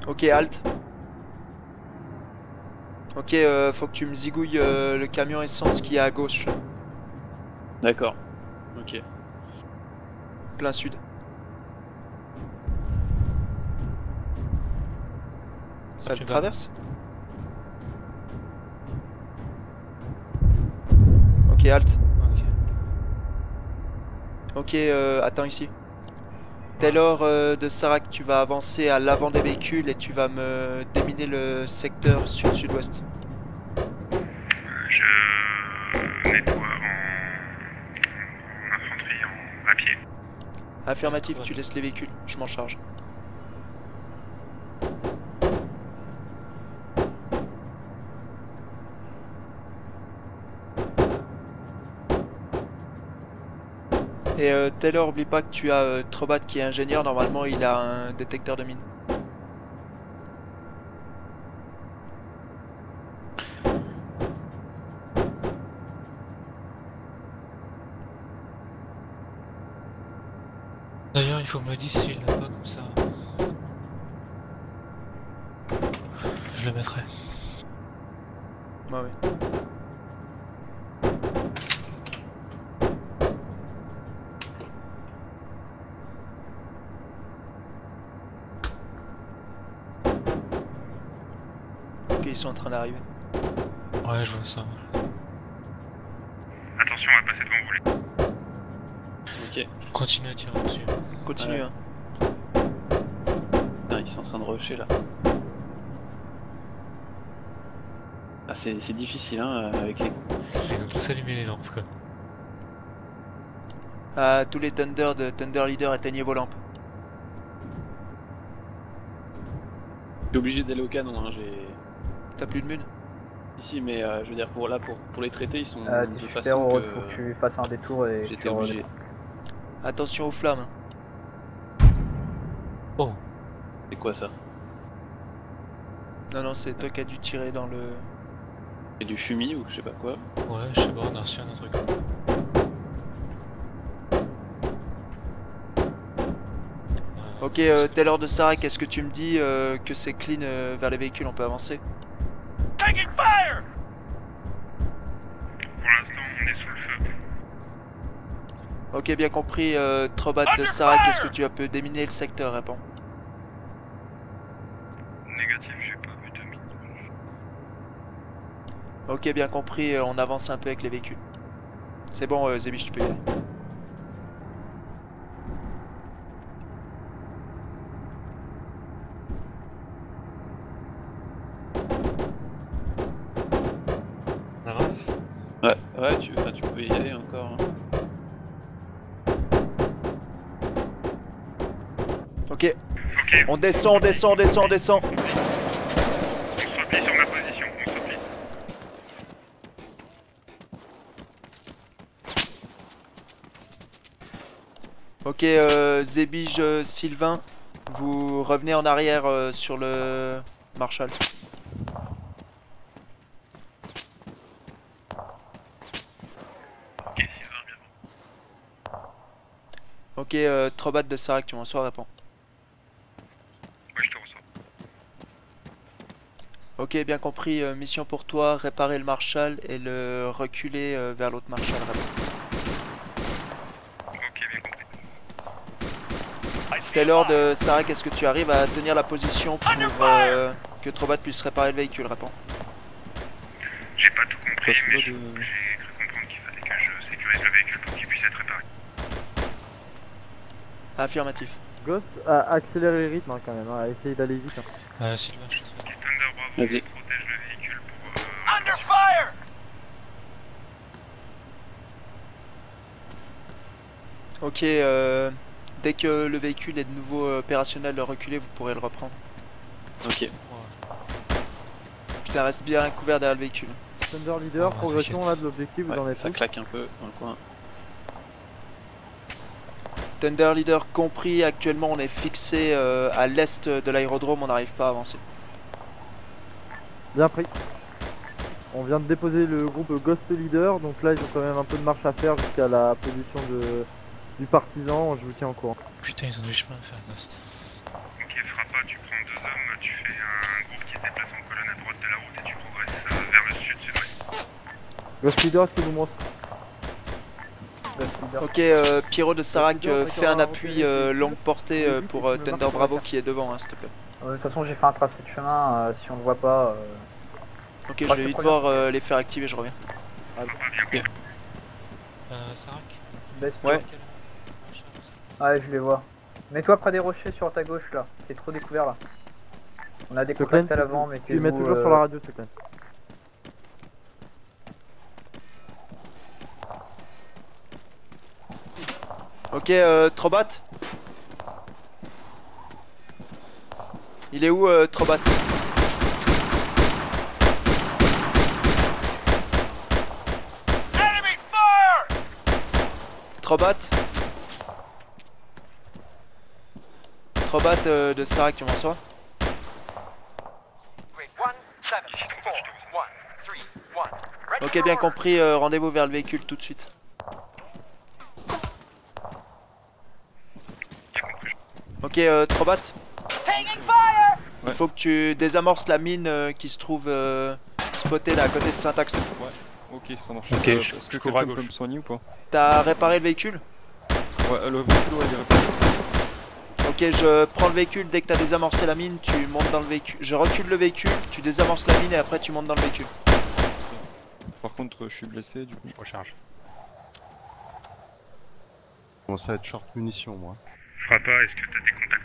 Ok, halt. Ok, faut que tu me zigouilles le camion essence qui est à gauche, D'accord. Ok. plein sud. Ça le Tu vas. traverse? Ok, halt. Ok, attends ici. Taylor de Sarac, tu vas avancer à l'avant des véhicules et tu vas me déminer le secteur sud-sud-ouest. Je nettoie en infanterie, à pied. Affirmatif, Ouais, tu laisses les véhicules, je m'en charge. Et Taylor, oublie pas que tu as Trobat qui est ingénieur, normalement il a un détecteur de mine. D'ailleurs, il faut me dire s'il l'a pas comme ça. Je le mettrai. Ouais, ouais. Ok, ils sont en train d'arriver. Ouais, je vois ça. Attention, on va passer devant vous. Ok. Continue à tirer dessus. Continue, Ouais. hein. Putain, ils sont en train de rusher là. Ah, c'est difficile hein, avec les... Ils ont tous allumé les lampes quoi. Ah, tous les Thunder de Thunder Leader, éteignez vos lampes. Je suis obligé d'aller au canon, hein, j'ai... T'as plus de mun? Ici, mais je veux dire, pour les traiter, ils sont de Super, façon faut que... que tu fasses un détour et J'étais tu obligé. Attention aux flammes. Oh, C'est quoi ça? Non, non, c'est toi qui as dû tirer dans le... C'est du fumier ou je sais pas quoi? ouais, je sais pas, on a reçu un autre truc. Ok, Taylor de Sarac, est-ce que tu me dis que c'est clean vers les véhicules, on peut avancer? Pour l'instant, on est sous le feu. Ok, bien compris, Trobat de Sarac, est-ce que tu peux déminer le secteur, réponds. Négatif, j'ai pas vu de mine. Ok, bien compris, on avance un peu avec les véhicules. C'est bon, Zébich, tu peux y aller. On avance. Ouais, tu peux y aller encore. Hein. Ok, Ok, on descend, on descend, on descend, on descend. on se replie sur ma position, on se replie. Ok, Zébige, Sylvain, vous revenez en arrière sur le Marshall. Ok, Sylvain, bien. Ok, Trobat de Sarac, tu m'en reçois, réponds. Ouais, je te reçois. Ok, bien compris, mission pour toi, réparer le Marshall et le reculer vers l'autre Marshall, réponds. Ok, bien compris. Taylor de Sarac, est-ce que tu arrives à tenir la position pour que Trobat puisse réparer le véhicule, réponds. J'ai pas tout compris, Passe-moi mais de- j'ai cru comprendre qu'il fallait que je sécurise le véhicule pour qu'il puisse être réparé. Affirmatif. Ghost, accélère les rythmes hein, quand même, hein, essaye d'aller vite. Hein. Sylvain, je te souhaite. Ok, Thunder Bravo, Vas-y. je protège le véhicule pour... Ok, dès que le véhicule est de nouveau opérationnel, reculé, vous pourrez le reprendre. Ok. Ouais. Putain, reste bien couvert derrière le véhicule. Thunder Leader, Oh, progression t'inquiète. là de l'objectif, vous en Ouais, êtes ça où? claque un peu dans le coin. Thunder Leader compris, actuellement on est fixé à l'est de l'aérodrome, on n'arrive pas à avancer. Bien pris. On vient de déposer le groupe Ghost Leader, donc là ils ont quand même un peu de marche à faire jusqu'à la position du partisan, je vous tiens au courant. Putain, ils ont du chemin à faire, Ghost. Ok, frappage tu prends 2 hommes, tu fais un groupe qui se déplace en colonne à droite de la route et tu progresses vers le sud-sud-ouest. Ghost Leader, est-ce que vous montrez Ghost Leader. Ok, Pierrot de Sarac, fais un appui longue portée pour Thunder Bravo qui est devant, hein, s'il te plaît. De toute façon, j'ai fait un tracé de chemin, si on le voit pas. Ok, je vais vite voir les faire activer, je reviens. Sarac. Baisse. Ouais. Ouais, je les vois. Mets-toi près des rochers sur ta gauche là, c'est trop découvert là. On a des Seclan, contacts à l'avant, mais tu les mets toujours sur la radio, Seclan. Ok, Trobat. Il est où, Trobat? Trobat. Trobat de Sarac, tu m'en reçois? Ok, bien compris, rendez-vous vers le véhicule tout de suite. Ok, Trobat. Il faut que tu désamorces la mine qui se trouve spotée là à côté de Syntax. Ouais, ok, ça marche. Ok, je couvre à Quelqu'un peut gauche. me soigner ou pas? T'as réparé le véhicule? Ouais, le véhicule, ouais, il est réparé. Ok, je prends le véhicule, dès que t'as désamorcé la mine, tu montes dans le véhicule. Je recule le véhicule, tu désamorces la mine et après tu montes dans le véhicule. Par contre, je suis blessé, du coup. Je recharge. Je commence à être short munitions, moi. Frappa, est-ce que t'as des contacts?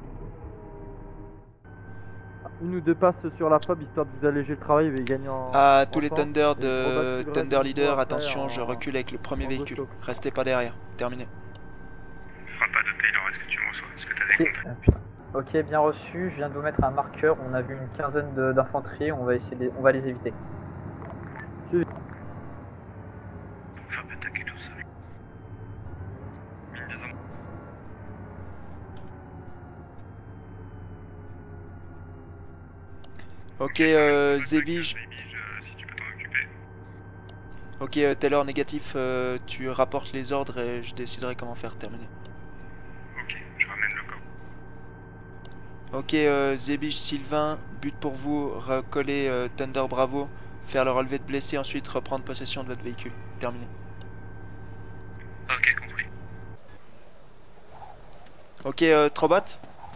Une ou deux passes sur la fob histoire de vous alléger le travail et gagner en. À tous les temps. Thunder Et de Trobat, tu Thunder restes Leader, après attention, en- je recule avec le premier en véhicule. ghost Restez pas derrière, terminé. Frappa de Taylor, est-ce que tu me reçois? Est-ce que t'as des Ok, contacts? putain. Ok, bien reçu, je viens de vous mettre un marqueur, on a vu une quinzaine d'infanterie, on va essayer on va les éviter. Frappa attaquer tout seul. Mine des hommes. Ok, Zevige. Si tu peux t'en occuper. Ok, Taylor négatif, tu rapportes les ordres et je déciderai comment faire, terminé. Ok, je ramène le corps. Ok, Zebige, Sylvain, but pour vous, recoller Thunder Bravo, faire le relevé de blessés, ensuite reprendre possession de votre véhicule. Terminé. Ok, compris. Ok, Trobat.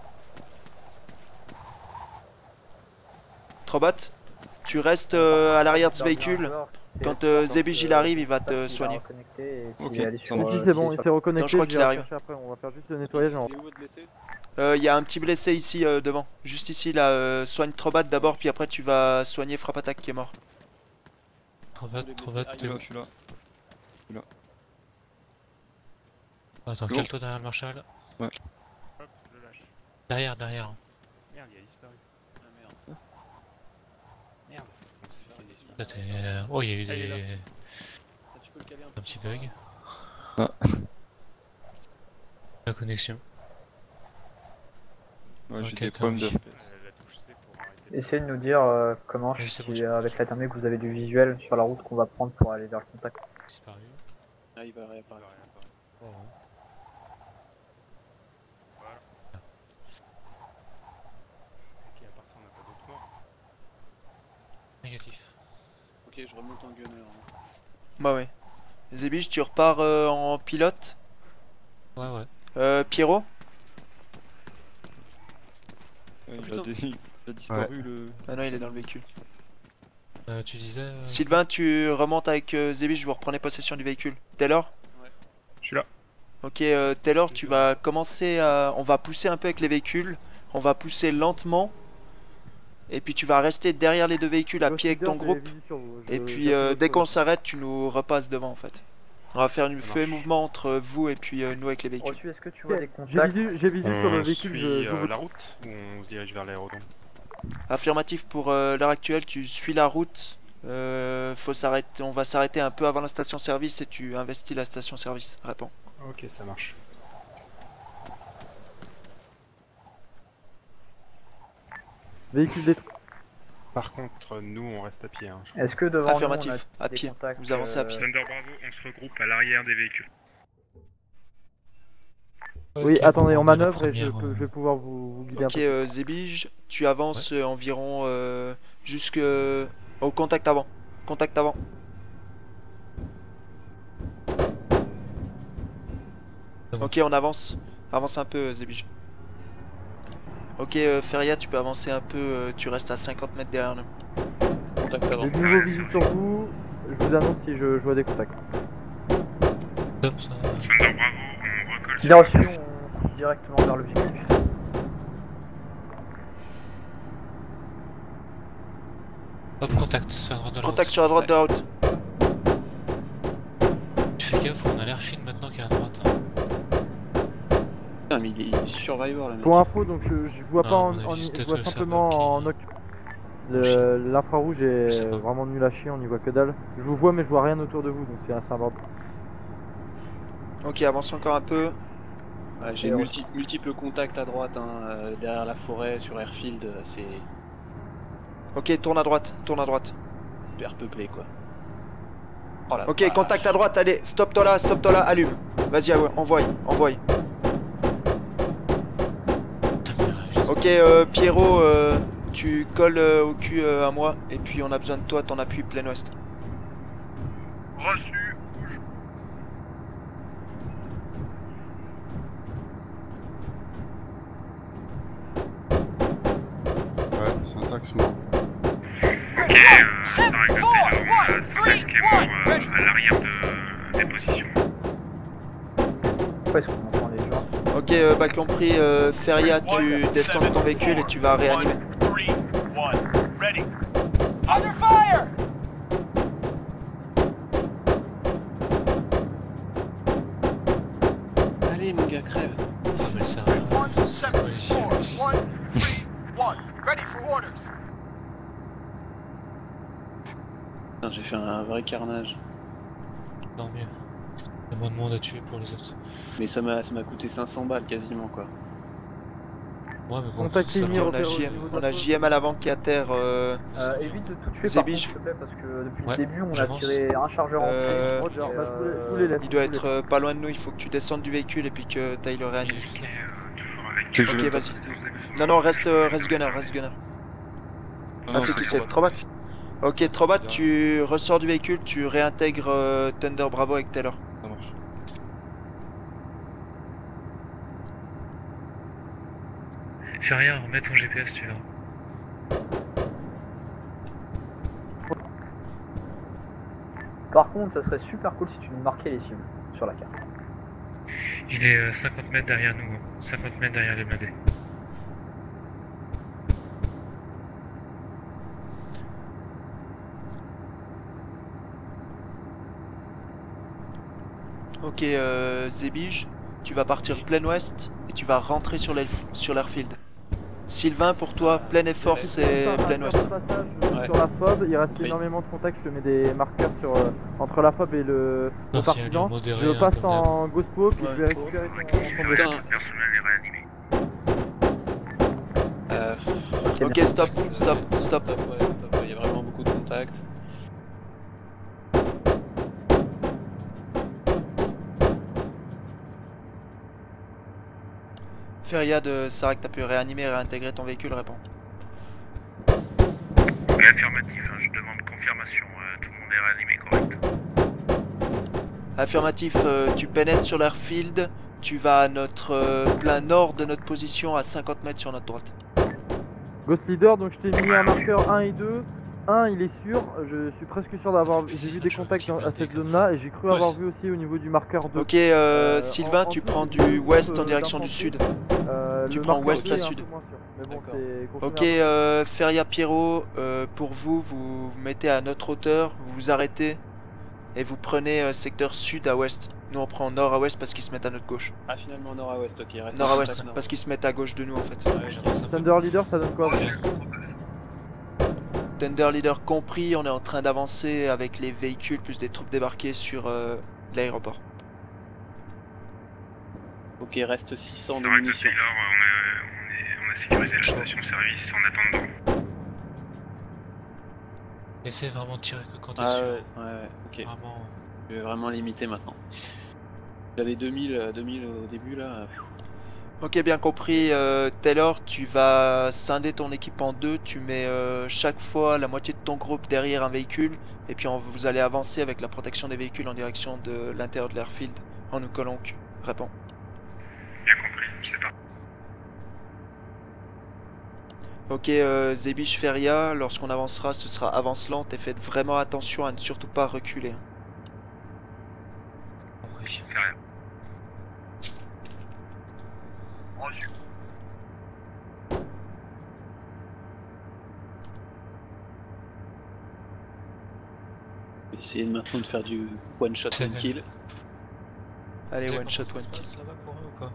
Trobat, tu restes à l'arrière de ce véhicule. Quand Zebige il arrive, il va te soigner. Ok, Si c'est bon, il s'est reconnecté. Non, je crois vais qu'il arrive. rechercher après, on va faire juste le nettoyage. Il y a un petit blessé ici devant. Juste ici, là, soigne Trobat d'abord, puis après tu vas soigner Frappe Attaque qui est mort. Trobat, t'es Là, où? je suis là. Attends, Bon. cale-toi derrière le Marshall. Ouais. Hop, je lâche. Derrière. Merde, il a disparu. Ah merde. Merde. On se fait qu'il a disparu. Là, t'es... Oh, il y a eu Ah, il est des... Ah, tu peux le caler un un petit bug. Ah. La connexion. Ouais, j'ai Ok, des t'as problèmes de envie. FPS. La touche C pour arrêter. Essayez de nous dire comment, Oui, c'est bon, si, je pense. avec la thermie que vous avez du visuel sur la route qu'on va prendre pour aller vers le contact. Disparu. Ah, il va réapparaître. Oh, ouais. Voilà. Ok, à part ça, on n'a pas d'autres morts. Négatif. Ok, je remonte en gunner. Hein. Bah ouais. Zebige, tu repars en pilote. Ouais. Pierrot. Ouais, Putain. il a disparu le. Ah non, il est dans le véhicule. Tu disais... Sylvain, tu remontes avec Zebige, vous reprenez possession du véhicule. Taylor. Je suis là. Ok, Taylor, tu vas commencer à... On va pousser un peu avec les véhicules. On va pousser lentement. Et puis tu vas rester derrière les deux véhicules à Ghost pied avec Leader, ton j'ai groupe. visé sur vous. Et Je- puis j'ai appris dès votre qu'on chose. s'arrête, tu nous repasses devant en fait. On va faire une Ça feu et marche. mouvement entre vous et puis nous avec les véhicules. Reçu, est-ce que tu vois des J'ai contacts? visé sur le On véhicule. suit je vous- la route ou on se dirige vers l'aérodrome? Affirmatif pour l'heure actuelle, tu suis la route. Faut s'arrêter, on va s'arrêter un peu avant la station service et tu investis la station service. Réponds. Ok, ça marche. Véhicule détruit. Par contre, nous, on reste à pied. Hein, je crois. Est-ce que devant Affirmatif, nous, on a à des pied. contacts, Vous avancez à pied. Thunder Bravo, on se regroupe à l'arrière des véhicules. Oui, attendez, on manœuvre et première, je vais pouvoir vous guider Ok, un peu. Zébige, tu avances environ jusque au contact avant. Contact avant. C'est bon. Ok, on avance. Avance un peu, Zébige. Ok, Feria, tu peux avancer un peu. Tu restes à 50 mètres derrière nous. Contact avant. J'ai de nouveau visu sur vous, je vous annonce si je vois des contacts. Top, ça. Thunder Bravo, on recolle Bien reçu, on court directement vers le véhicule. Hop, contact sur la droite de la Contact route. sur la droite de la route. Tu fais gaffe, on a l'air fine maintenant qu'à la droite. Hein. Putain, mais il est survivor là. mec. Pour info, donc je vois Non, pas on a en juste je peut-être vois le simplement serveur en qui- occupe. L'infrarouge est sais pas. vraiment nul à chier, on y voit que dalle. Je vous vois mais je vois rien autour de vous, donc c'est assez bordel. Ok, avance encore un peu. Ouais, j'ai multiples contacts à droite, hein, derrière la forêt, sur Airfield, c'est Ok, tourne à droite. Tourne à droite. super peuplé quoi. Oh la Ok, vache. contact à droite. Allez, stop-toi là, allume. Vas-y, envoie. Putain, mais ouais, Ok, Pierrot, tu colles au cul à moi. Et puis on a besoin de toi, ton appui plein ouest. Reçu. Ouais, syntaxe mort. Ok, ça règle le syntaxe qui est mort à l'arrière des positions. Pourquoi est-ce qu'on entend les gens? Ok, bah compris, Feria, tu descends de ton véhicule et tu vas réanimer. 3, 2, 1, ready. Allez mon gars, crève. mais ça. C'est quoi les silence? Putain, j'ai fait un vrai carnage. Tant mieux. Il y a moins de monde à tuer pour les autres. Mais ça m'a coûté 500 balles quasiment quoi. Ouais, mais bon, Contact ça ligne, va. On a JM, on a JM à l'avant qui est à terre. Évite de tout tuer par Zébige. contre, s'il te plaît, parce que depuis Ouais, le début on a j'avance. tiré un chargeur en Euh, plus. Roger, bah, je vous les laisse. Il doit être pas loin de nous, il faut que tu descendes du véhicule et puis que t'ailles le Il est réanimer. juste là. Toujours avec. Ok, vas-y. Non, reste gunner. Ah, c'est qui c'est Trobat. Ok, Trobat, tu ressors du véhicule, tu réintègres Thunder Bravo avec Taylor. Ça marche. Fais rien, remets ton GPS, tu verras. Par contre, ça serait super cool si tu nous marquais les cibles sur la carte. Il est 50 mètres derrière nous, hein. 50 mètres derrière les blindés. Ok, Zébige, tu vas partir plein ouest et tu vas rentrer sur l'airfield. Sylvain, pour toi, plein effort, c'est plein ouest. Passage Ouais. sur la FOB, il reste Oui. énormément de contacts, je te mets des marqueurs sur, entre la FOB et le Non, c'est un lieu partisan. modéré, Je hein, passe comme d'hab. en Ghost Walk et Ouais. je vais récupérer ton Putain, Le personnel est réanimé. Ok, stop. Stop, ouais, stop, ouais. Il y a vraiment beaucoup de contacts. Feria de Sarak, t'as pu réanimer et réintégrer ton véhicule, réponds. Oui, affirmatif, hein, je demande confirmation. Tout le monde est réanimé, correct. Affirmatif, tu pénètres sur l'airfield, tu vas à notre plein nord de notre position à 50 mètres sur notre droite. Ghost Leader, donc je t'ai mis un marqueur 1 et 2. 1, il est sûr, je suis presque sûr d'avoir j'ai vu des contacts à cette zone-là et j'ai cru avoir vu aussi au niveau du marqueur 2. Ok, Sylvain, tu prends du ouest en direction du sud. tu le prends marqueur ouest bleu à est un sud. peu moins sûr, mais bon, D'accord. c'est Ok, confirmé. Feria Pierrot, pour vous, vous vous mettez à notre hauteur, vous vous arrêtez et vous prenez secteur sud à ouest. Nous on prend nord à ouest parce qu'ils se mettent à notre gauche. Ah, finalement, nord à ouest, ok. Reste Nord en à contact ouest nord. parce qu'ils se mettent à gauche de nous en fait. Ouais, J'avance un peu. Thunder Leader, ça donne quoi? Ouais. Thunder Leader compris, on est en train d'avancer avec les véhicules plus des troupes débarquées sur l'aéroport. Ok, reste 600 de C'est vrai que munitions. Taylor, on a sécurisé la station-service en attendant. Essaye vraiment de tirer que quand t'es Ah sûr. ouais, ok. Vraiment. Je vais vraiment limiter maintenant. J'avais 2000 au début là. Ok, bien compris. Taylor, tu vas scinder ton équipe en deux. Tu mets chaque fois la moitié de ton groupe derrière un véhicule. Et puis vous allez avancer avec la protection des véhicules en direction de l'intérieur de l'airfield en nous collant au cul. Réponds. Bien compris, c'est pas. Ok, Zebish Feria, lorsqu'on avancera, ce sera avance lente et faites vraiment attention à ne surtout pas reculer. Compris. C'est rien. Reçu. Essayez maintenant de faire du one shot C'est one kill. Allez, Tu sais one shot, comment one ça se kill. passe là-bas pour eux ou pas?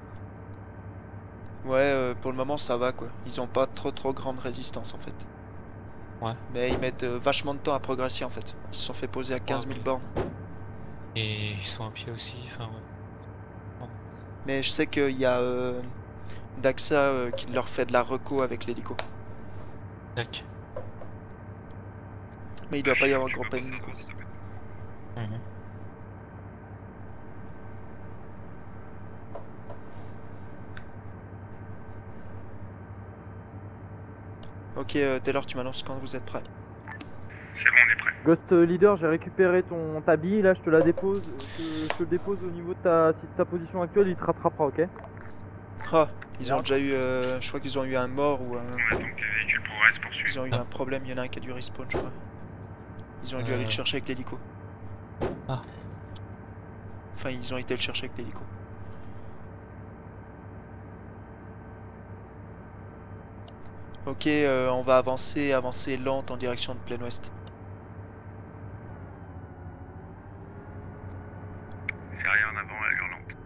Ouais, pour le moment ça va quoi. Ils ont pas trop grande résistance en fait. Ouais. Mais ils mettent vachement de temps à progresser en fait. Ils se sont fait poser à 15 000 mais- bornes. Et ils sont à pied aussi, enfin ouais. Mais je sais qu'il y a Daxa qui leur fait de la reco avec l'hélico. Tac. Mais il doit pas y avoir groupe ennemi quoi. Mhm. Ok, Taylor, tu m'annonces quand vous êtes prêt. C'est bon, on est prêt. Ghost Leader, j'ai récupéré ta bille, là je te la dépose, je te le dépose au niveau de ta position actuelle, il te rattrapera, ok? Ah, ils ont déjà eu, je crois qu'ils ont eu un mort ou un... On attend que les véhicules progressent pour Ils suivre. ont eu un problème, il y en a un qui a dû respawn je crois. Ils ont dû aller le chercher avec l'hélico. Ah. Enfin, ils ont été le chercher avec l'hélico. Ok, on va avancer lente en direction de plein ouest. Fais rien en avant, allure lente.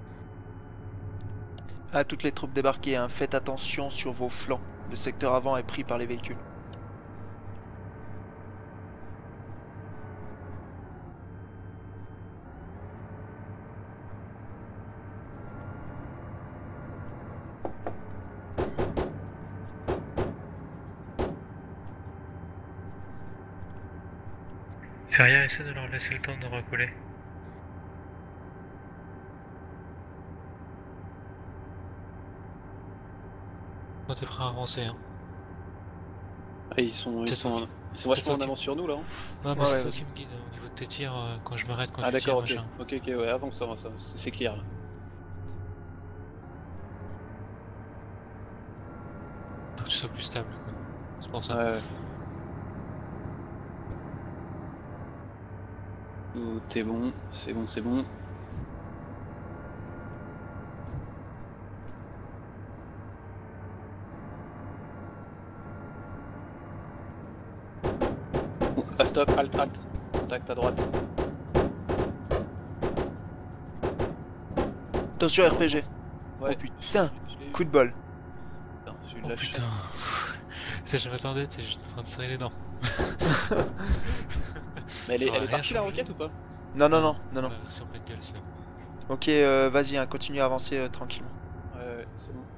À toutes les troupes débarquées, hein, faites attention sur vos flancs. Le secteur avant est pris par les véhicules. Feria, essaie de leur laisser le temps de recoller. Quand t'es prêt à avancer, hein. Ah, ils sont vachement en avance sur nous là. Hein. Ouais, mais Ouais, c'est ouais, toi vas-y. qui me guide au niveau de tes tirs quand je m'arrête, quand Ah tu tires, d'accord, ok. machin. Ok, ouais, avance, c'est clair là. Faut que tu sois plus stable, quoi. C'est pour ça. Ouais. Tout est bon, c'est bon, c'est bon. Bon, ah, stop, halt. Contact à droite. Attention RPG. Ouais. Oh putain, Je l'ai eu. coup de bol. Putain, j'ai eu de Oh la chance. putain. Ça, je m'attendais, tu sais, j'étais en train de serrer les dents. Mais Ça elle aurait est rien partie la changé. roquette ou pas? Non. Ouais, c'est en pleine gueule sinon. Ok, vas-y, hein, continue à avancer tranquillement. Ouais, c'est bon.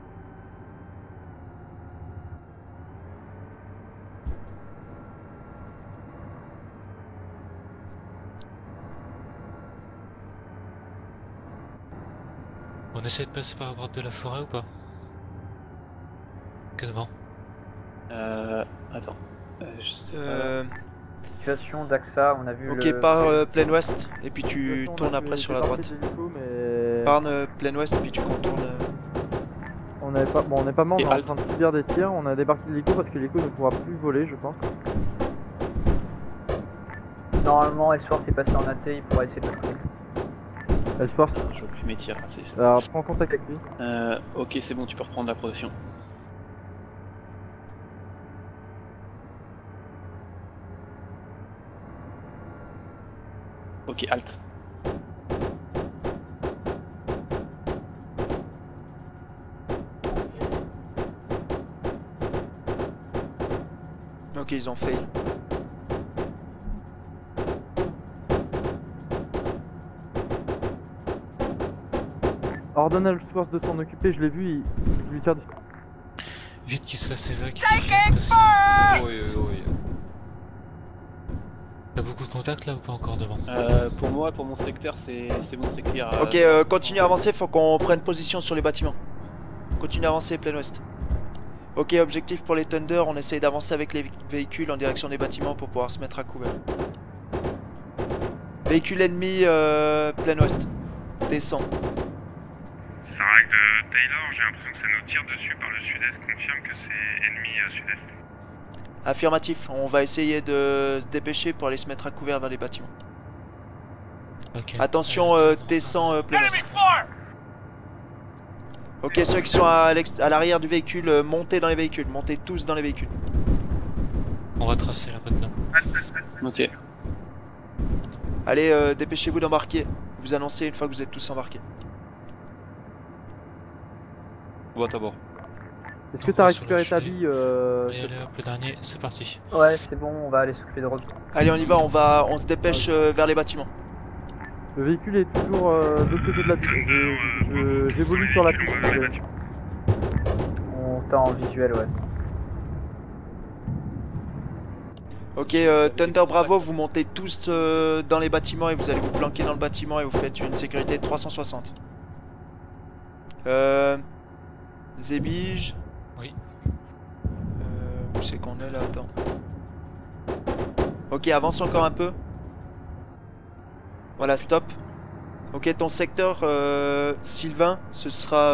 On essaie de passer par la grotte de la forêt ou pas? Que devant? Attends. Je sais pas. Situation d'Axa, on a vu Ok, le... pars plein ouest, et puis tu On a tournes pu après sur la débarquer droite. de l'hélico, mais... Pars plein ouest, puis tu contournes. On n'est pas mort, on Et est en halt. train de subir des tirs, on a débarqué de l'hélico parce que l'hélico ne pourra plus voler, je pense. Normalement, Elsworth est passé en AT, il pourra essayer de le trouver. Elsworth, Je vois plus mes tirs. Ah, alors prends contact avec lui. Ok, c'est bon, tu peux reprendre la progression. Ok, halt. Ok, ils ont fail. Ordonne à Elsworth de s'en occuper, je l'ai vu, il lui tire dessus. Vite qu'il se fasse évac. T'as beaucoup de contacts là ou pas encore devant? Pour moi, pour mon secteur, c'est bon, c'est clear. Ok, continue à avancer, faut qu'on prenne position sur les bâtiments. Continue à avancer, plein ouest. Ok, objectif pour les Thunder, on essaye d'avancer avec les véhicules en direction des bâtiments pour pouvoir se mettre à couvert. Véhicule ennemi, plein ouest. Descend. Sarag de Taylor, j'ai l'impression que ça nous tire dessus par le sud-est. Confirme que c'est ennemi sud-est. Affirmatif, on va essayer de se dépêcher pour aller se mettre à couvert vers les bâtiments. Ok. Attention, descend, plein ouest. Ok, ceux qui sont à l'arrière du véhicule, montez dans les véhicules, montez tous dans les véhicules. On va tracer la bonne dame. Ok. Allez, dépêchez-vous d'embarquer. Vous annoncez une fois que vous êtes tous embarqués. Boîte à bord. Est-ce que t'as récupéré ta bille Allez, allez, hop, le dernier, c'est parti. Ouais, c'est bon, on va aller s'occuper de Rob. Allez, on y va, on se dépêche vers les bâtiments. Le véhicule est toujours de l'autre côté de la piste. J'évolue sur la piste. On t'a en visuel, ouais. Ok, Thunder Bravo, vous montez tous dans les bâtiments et vous allez vous planquer dans le bâtiment et vous faites une sécurité de 360. Zébige. Oui. Où c'est qu'on est là? Attends. Ok, avance encore un peu. Voilà, stop. Ok, ton secteur, Sylvain, ce sera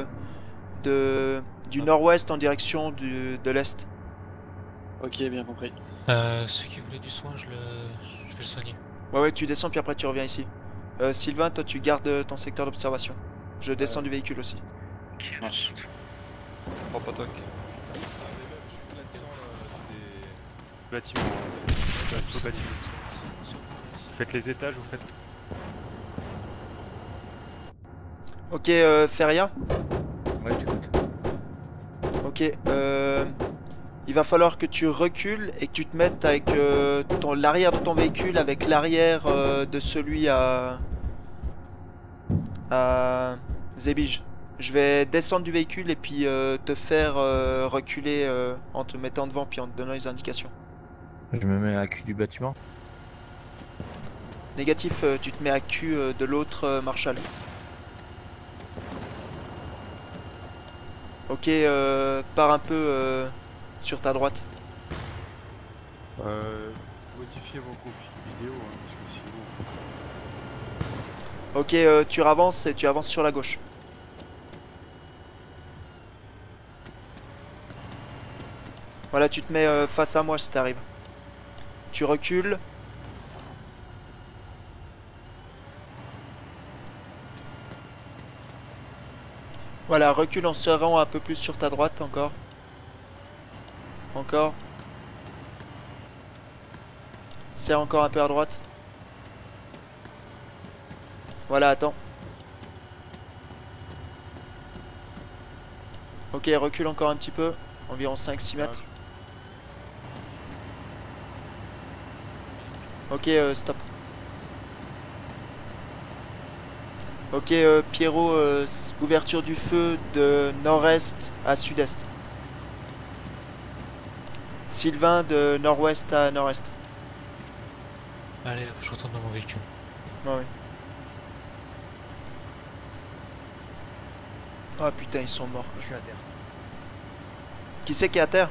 du nord-ouest en direction de l'est. Ok, bien compris. Ceux qui voulaient du soin, je vais le soigner. Ouais, tu descends puis après tu reviens ici. Sylvain, toi tu gardes ton secteur d'observation. Je descends du véhicule aussi. Marche. Prends pas toc. Bâtiment. Bâtiment. Vous faites les étages, vous faites. Ok, Feria. Ouais, je t'écoute. Ok, il va falloir que tu recules et que tu te mettes avec l'arrière de ton véhicule avec l'arrière de celui à Zébige. Je vais descendre du véhicule et puis te faire reculer en te mettant devant puis en te donnant les indications. Je me mets à cul du bâtiment. Négatif, tu te mets à cul de l'autre Marshall. Ok, pars un peu sur ta droite. Modifiez vos config vidéo, hein, parce que Ok, sinon... tu avances et tu avances sur la gauche. Voilà, tu te mets face à moi si t'arrives. Tu recules. Voilà, recule en serrant un peu plus sur ta droite encore. Encore. Serre encore un peu à droite. Voilà, attends. Ok, recule encore un petit peu. Environ 5-6 mètres. Ok, stop. Ok, Pierrot, ouverture du feu de nord-est à sud-est. Sylvain de nord-ouest à nord-est. Allez, je retourne dans mon véhicule. Ouais, oui. Ah putain, ils sont morts. Je suis à terre. Qui c'est qui est à terre?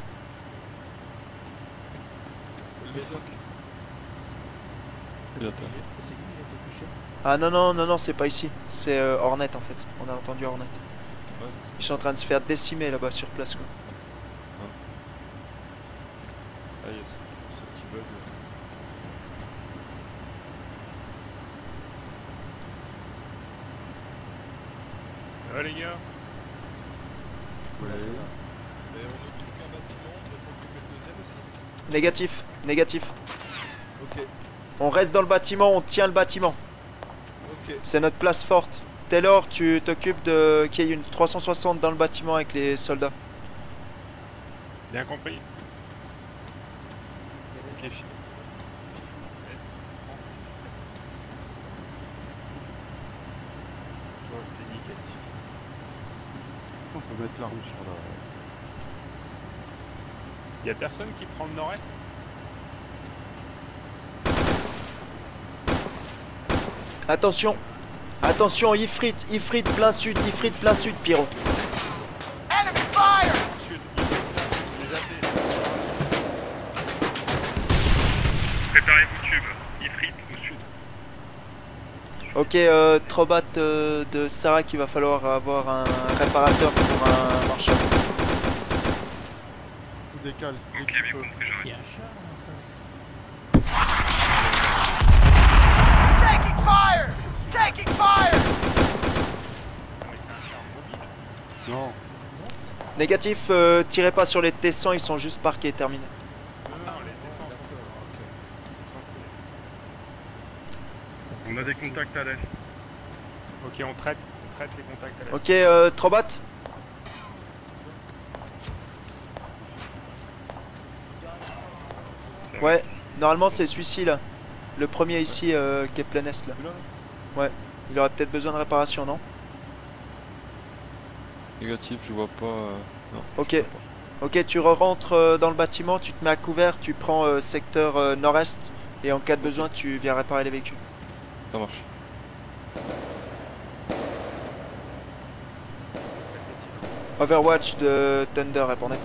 Ah non, non, non, non, c'est pas ici. C'est Hornet en fait. On a entendu Hornet. Ils sont en train de se faire décimer là-bas sur place quoi. Ah, il y a ce petit bug. Ah les gars. Ouais. Négatif, négatif. Ok, On reste dans le bâtiment, on tient le bâtiment. ok. C'est notre place forte. Taylor, tu t'occupes de qu'il y ait une 360 dans le bâtiment avec les soldats. Bien compris. Ok, On peut mettre l'arme sur la... Y'a personne qui prend le nord-est? Attention, attention, Ifrit plein sud, Pierrot. préparez-vous tube. Ifrit au sud. Ok, Trobat de Sarah, il va falloir avoir un réparateur pour un marchand. Tu décales. Ok, bien compris, j'arrive. Taking fire! Taking fire! Non. Négatif, tirez pas sur les T100, ils sont juste parqués, terminé. On a des contacts à l'est. Ok, on traite les contacts à l'est. Ok, Trobat. Ouais, normalement c'est celui-ci là. Le premier ici qui est plein est là. Ouais, il aurait peut-être besoin de réparation, non? Négatif, je vois pas. Non. Ok. Ok, tu rentres dans le bâtiment, tu te mets à couvert, tu prends secteur nord-est et en cas de besoin tu viens réparer les véhicules. Ça marche. Overwatch de Thunder, répondez.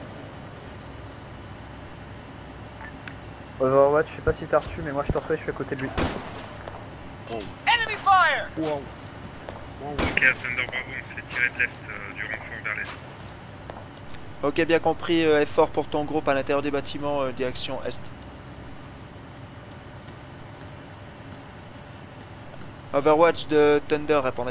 Overwatch, je sais pas si t'as reçu, mais moi je te reçois, je suis à côté de lui. Enemy fire! Wow. Ok, à Thunder Bravo, on se fait tirer de l'est du renfort vers l'est. Ok, bien compris, effort pour ton groupe à l'intérieur des bâtiments, direction est. Overwatch de Thunder, répondez.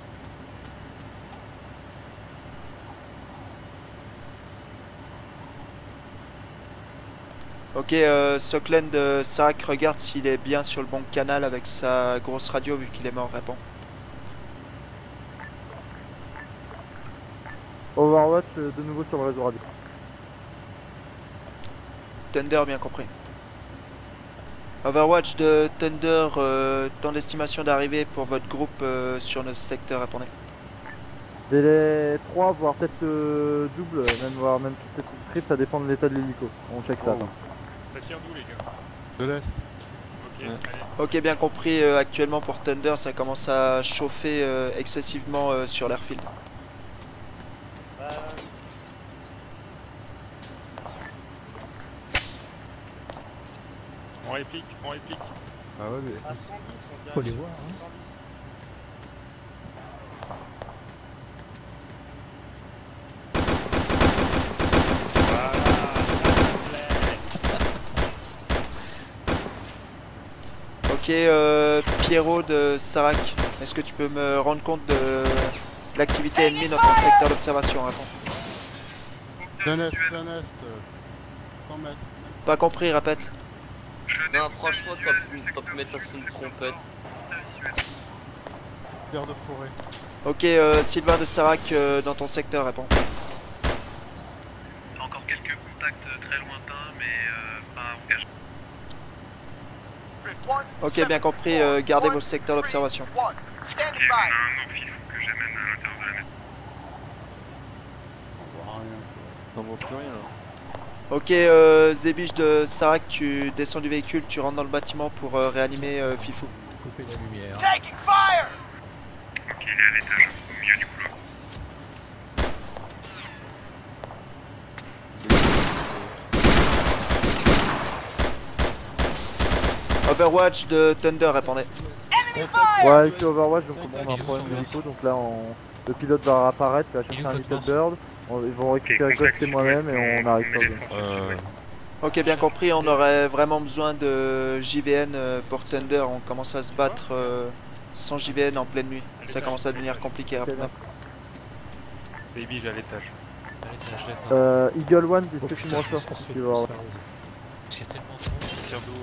Ok, Sockland de Sarak regarde s'il est bien sur le bon canal avec sa grosse radio vu qu'il est mort, répond. Overwatch de nouveau sur le réseau radio. Thunder, bien compris. Overwatch de Thunder, temps d'estimation d'arrivée pour votre groupe sur notre secteur, répondez. Délai 3, voire peut-être double, voire même peut-être triple, ça dépend de l'état de l'hélico. On check ça. Ça tire d'où les gars? De l'est. Ok, allez. Ok, bien compris, actuellement pour Thunder, ça commence à chauffer excessivement sur l'airfield. On réplique. Ah ouais, mais. Faut les voir, hein. Ok, Pierrot de Sarak, est-ce que tu peux me rendre compte de l'activité ennemie dans ton secteur d'observation, réponds. Plein est. 100 mètres. Pas compris, répète. Non, franchement, t'as pu mettre façon de trompette. Terre de forêt. Ok, Sylvain de Sarak, dans ton secteur, réponds. J'ai encore quelques contacts très lointains, mais pas engagés. Ok, bien compris, gardez vos secteurs d'observation. Ok, on a un morphine que j'amène à l'intérieur de la maison. On voit rien. On voit plus rien là. Ok, Zébich de Sarak, tu descends du véhicule, tu rentres dans le bâtiment pour réanimer Fifou. Couper la lumière. Taking fire! Ok, il est à l'étage, au milieu du couloir. Overwatch de Thunder, répondez. Ouais, ici Overwatch, donc on a un problème d'hélico, donc là le pilote va apparaître, il va chercher un Little Bird, ils vont récupérer Ghost et moi-même et on arrive pas bien. Ok, bien compris, on aurait vraiment besoin de JVN pour Thunder, on commence à se battre sans JVN en pleine nuit, ça commence à devenir compliqué rapidement. Baby, j'ai à l'étage. Eagle One, dis-toi que tu me ressors si tu veux voir. C'est tellement bon. Tire d'où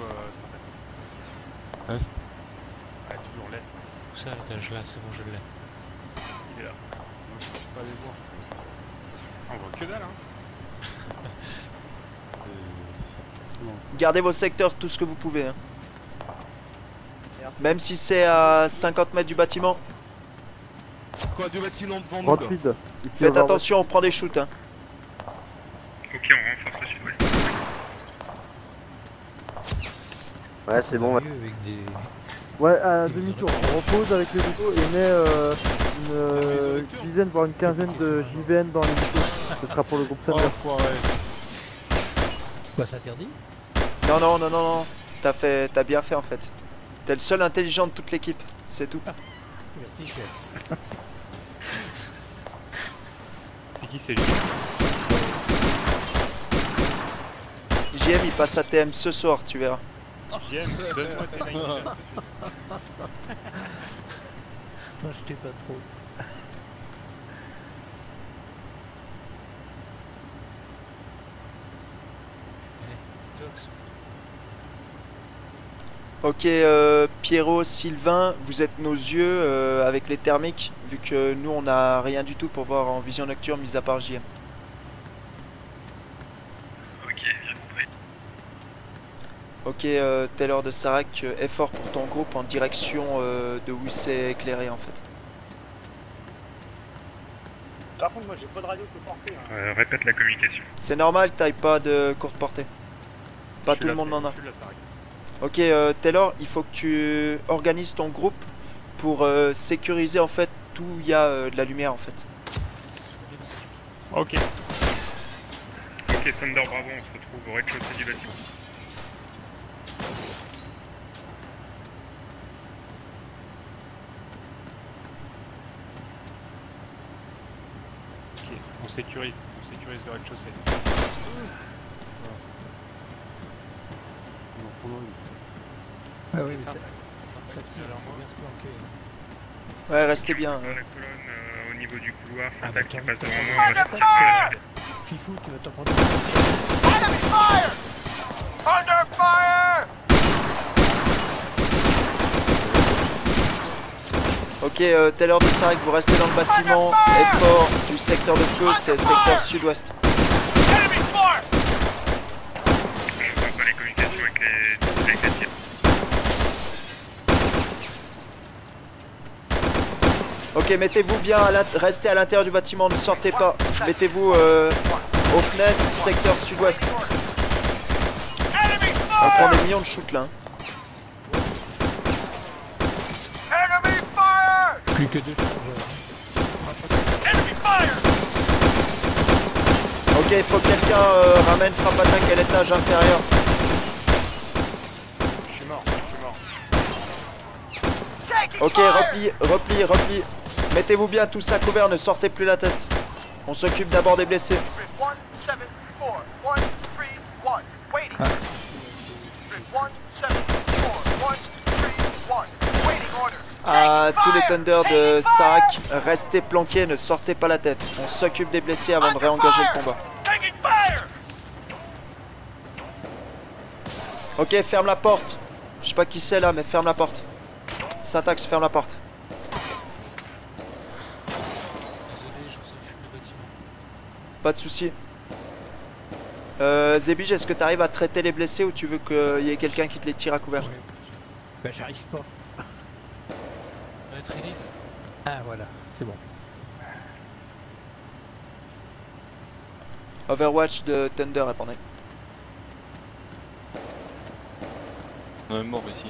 ça Est. Ouais, toujours l'est. Où ça, l'étage là? C'est bon, je l'ai. Il est là. Je peux pas les voir. On voit que dalle, hein. Gardez vos secteurs tout ce que vous pouvez. Hein. Même si c'est à 50 mètres du bâtiment. Quoi, du bâtiment devant nous Droite là. feed. Faites attention, on prend des shoots. Hein. Ok, on renforce le sud-ouest. Ouais, c'est bon. Ouais. Avec des... Ouais, à demi-tour, on repose avec le l'hélico et met une dizaine voire une quinzaine de JVN dans l'hélico. Ce sera pour le groupe Thunder. Oh, ouais. Quoi, c'est interdit? Non, non, non, non, non. T'as bien fait en fait. T'es le seul intelligent de toute l'équipe, c'est tout. Merci chef. C'est qui c'est JM il passe à TM ce soir, tu verras. JM, donne-moi tes likes. Non, je t'ai pas trop. Ok, Pierrot, Sylvain, vous êtes nos yeux avec les thermiques, vu que nous on a rien du tout pour voir en vision nocturne, mis à part JM. Ok, j'ai compris. Ok, Taylor de Sarac, effort pour ton groupe en direction de où c'est éclairé en fait. Par contre, moi j'ai pas de radio que porter. Hein. Répète la communication. C'est normal que t'ailles pas de courte portée. Pas tout le monde en a. Ok, Taylor, il faut que tu organises ton groupe pour sécuriser en fait tout où il y a de la lumière en fait. Ok. Ok, Thunder Bravo, on se retrouve au rez-de-chaussée du bâtiment. Ok, on sécurise le rez-de-chaussée. Ah oui, mais ça tire, il faut bien se planquer. Ouais, restez bien. Dans la colonne au niveau du couloir, Syntax qui passe devant Under moi, on va fire! Fifou, tu vas t'en prendre. Enemy fire! Under fire! Ok, Taylor de Sarac, vous restez dans le bâtiment. Effort du secteur de feu, c'est secteur sud-ouest. Enemy fire! Je vois pas les communications avec les tirs. Ok, mettez-vous bien, restez à l'intérieur du bâtiment, ne sortez pas. Mettez-vous aux fenêtres, secteur sud-ouest. Enemy On va prendre fire! des millions de shoots là. Hein. Enemy fire! Plus que deux chargeurs. Enemy fire! Ok, il faut que quelqu'un ramène frappe attaque à l'étage inférieur. Je suis mort. Taking Ok, fire! repli. Mettez-vous bien tous à couvert, ne sortez plus la tête. On s'occupe d'abord des blessés. 174-131. Waiting. 174-131. Waiting orders. À tous les Thunder de Sarac, restez planqués, ne sortez pas la tête. On s'occupe des blessés avant de réengager le combat. Taking fire! Ok, ferme la porte. Je sais pas qui c'est là, mais ferme la porte. Syntax, ferme la porte. Pas de soucis. Zébige, est-ce que tu arrives à traiter les blessés ou tu veux qu'il y ait quelqu'un qui te les tire à couvert? Bah j'arrive pas. Ah voilà, c'est bon. Overwatch de Thunder, répondez. On est mort ici.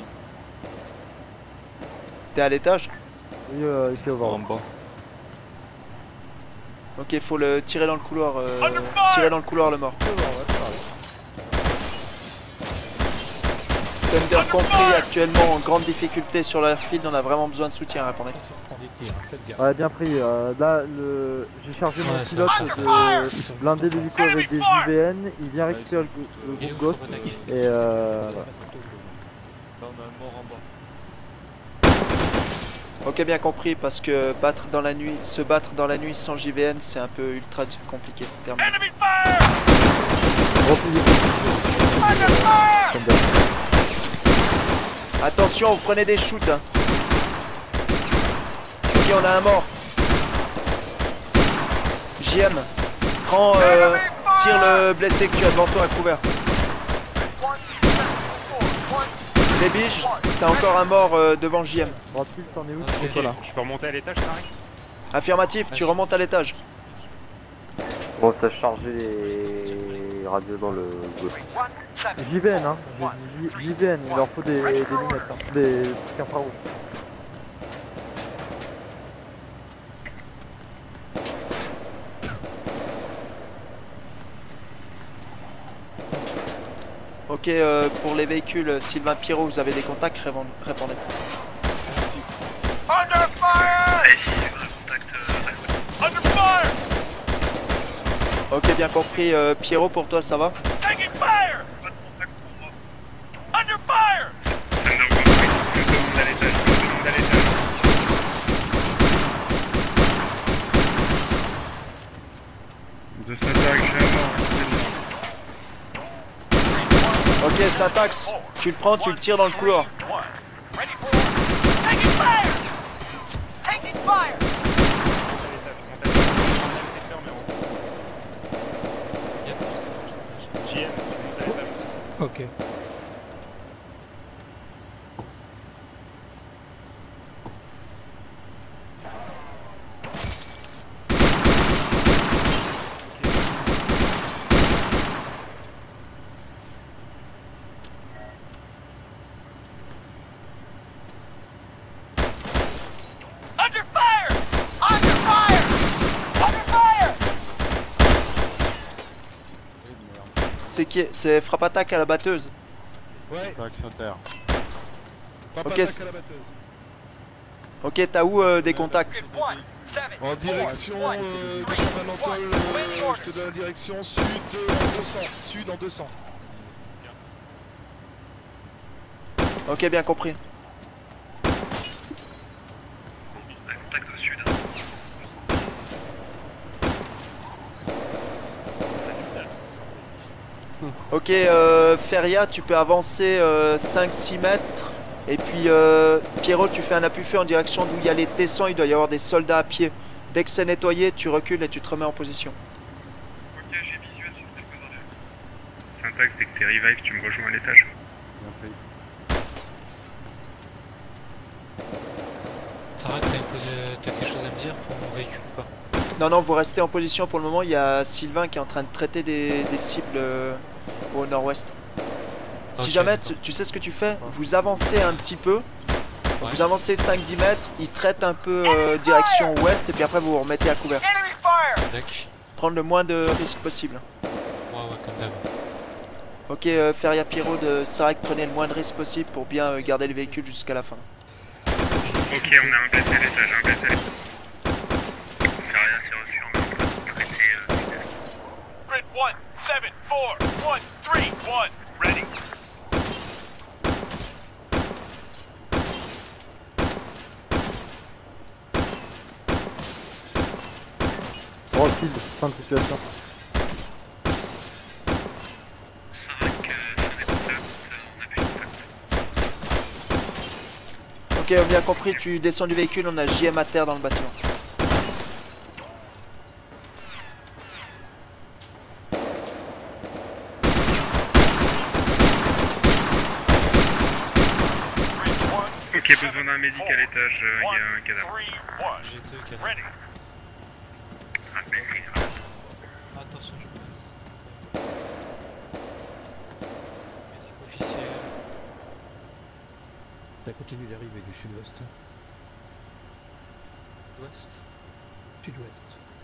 T'es à l'étage? Oui, ici au En bord. bas. Ok, faut le tirer dans le couloir. Tirer dans le couloir le mort. Thunder compris, actuellement en grande difficulté sur l'airfield, on a vraiment besoin de soutien, répondez. Ouais, bien pris. Là, j'ai chargé mon pilote de blinder l'hélico avec des JVN. Il vient récupérer le groupe Ghost. Et Là, on a un mort en bas. Ok, bien compris, parce que se battre dans la nuit sans JVN, c'est un peu ultra compliqué. Terminé. Enemy fire! Under fire! Attention, vous prenez des shoots. Hein. Ok, on a un mort. JM, prends, tire le blessé que tu as devant toi à couvert. Zébige, t'as encore un mort devant JM. Droite-fil, t'en es où? Ok, Voilà. je peux remonter à l'étage, Tarek? Affirmatif, tu remontes à l'étage. Bon, t'as chargé les radios dans le gauche. JVN, hein. JVN, il leur faut des lunettes, hein. Des trucs infrarouges. Ok, pour les véhicules, Sylvain, Pierrot, vous avez des contacts, répondez. Under fire! Under fire! Ok, bien compris. Pierrot, pour toi, ça va? Taking fire! Under fire! De Syntax, j'ai un mort. Ok, Syntax, tu le prends, tu le tires dans le couloir. Taking fire! Taking fire! Ok. Under fire! Under fire! Under fire! C'est qui? C'est frappe attaque à la batteuse. Ouais. Tac, Inter. Ok, ok, t'as où des contacts? En direction du Fondamental, je te donne la direction sud en 200. Sud en 200. Ok, bien compris. Contact au sud. Ok, Feria, tu peux avancer 5-6 mètres. Et puis, Pierrot, tu fais un appui-feu en direction d'où il y a les tessons. Il doit y avoir des soldats à pied. Dès que c'est nettoyé, tu recules et tu te remets en position. Ok, j'ai visuel sur quelques endroits. Syntax, dès que t'es revive, tu me rejoins à l'étage. Sarah, t'as quelque chose à me dire pour mon véhicule ou pas? Non, non, vous restez en position pour le moment. Il y a Sylvain qui est en train de traiter des cibles au nord-ouest. Si Ok, jamais, d'accord. tu sais ce que tu fais, vous avancez un petit peu. Ouais. Vous avancez 5-10 mètres, il traite un peu direction ouest et puis après vous vous remettez à couvert. Enemy fire! D'accord. Prendre le moins de risques possible. Ouais, comme d'hab. Ok, Feria, Pierrot de Sarek, prenez le moins de risques possible pour bien garder le véhicule jusqu'à la fin. Ok, on a un blessé à l'étage, un blessé à l'étage. Feria, c'est reçu, on a traité Grid 1, 7, 4, 1, 3, 1. Ready. Rothschild, fin de situation. Sarek, fin des contacts, on a plus de contact. Ok, bien compris, tu descends du véhicule, on a JM à terre dans le bâtiment. Ok, besoin d'un médic à l'étage, il y a un cadavre. J'ai deux cadavres. Un blessé. Attention, je passe. Médic officiel. Ça continue d'arriver du sud-ouest. Ouest. Sud-ouest.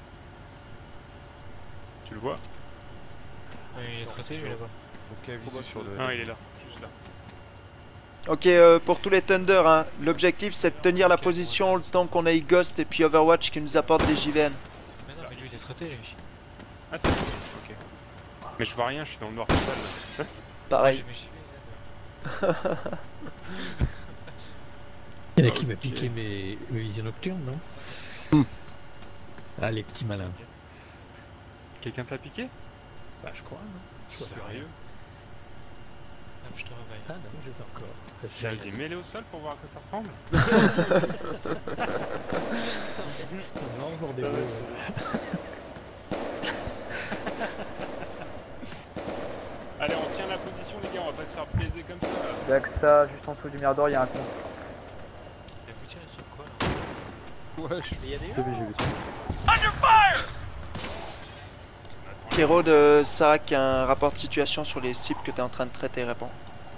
Tu le vois? Oui, il est traité, je vais le voir. Ok, visu sur le... Ah, il est là, juste là. Ok, pour tous les Thunder, hein, l'objectif c'est de tenir la position le temps qu'on ait Ghost et puis Overwatch qui nous apportent des JVN. Mais non, mais lui il est traité, lui. Ah, c'est ok. Mais je vois rien, je suis dans le noir total. Pareil. Il y en a qui m'a piqué mes visions nocturnes, non? Ah, les petits malins. Quelqu'un t'a piqué? Bah, je crois, non? Je vois plus rien. Sérieux? Hop, je te réveille. Ah non, je les ai encore. J'ai mêlé au sol pour voir à quoi ça ressemble. Non, encore des bleus. Allez, on tient la position, les gars, on va pas se faire plaiser comme ça. Daxa, juste en dessous du Mirador, il y a un con. Et vous tirez sur quoi là? Ouais, Il y a des J'ai vu. Under fire! Pierrot de Sarek, un rapport de situation sur les cibles que tu es en train de traiter, répond.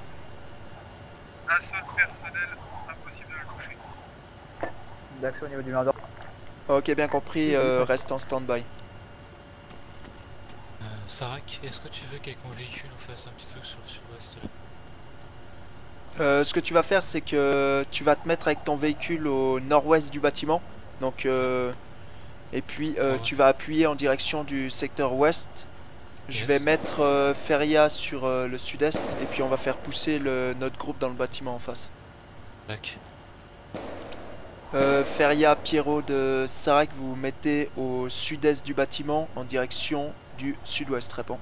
Assaut personnel, impossible de le toucher. Daxa au niveau du Mirador. Ok, bien compris, reste en stand-by. Sarak, est-ce que tu veux qu'avec mon véhicule on fasse un petit truc sur le sud-ouest là? Ce que tu vas faire, c'est que tu vas te mettre avec ton véhicule au nord-ouest du bâtiment. Donc, et puis tu vas appuyer en direction du secteur ouest. Je vais mettre Feria sur le sud-est et puis on va faire pousser notre groupe dans le bâtiment en face. D'accord. Feria, Pierrot de Sarak, vous vous mettez au sud-est du bâtiment en direction du sud-ouest. Réponds.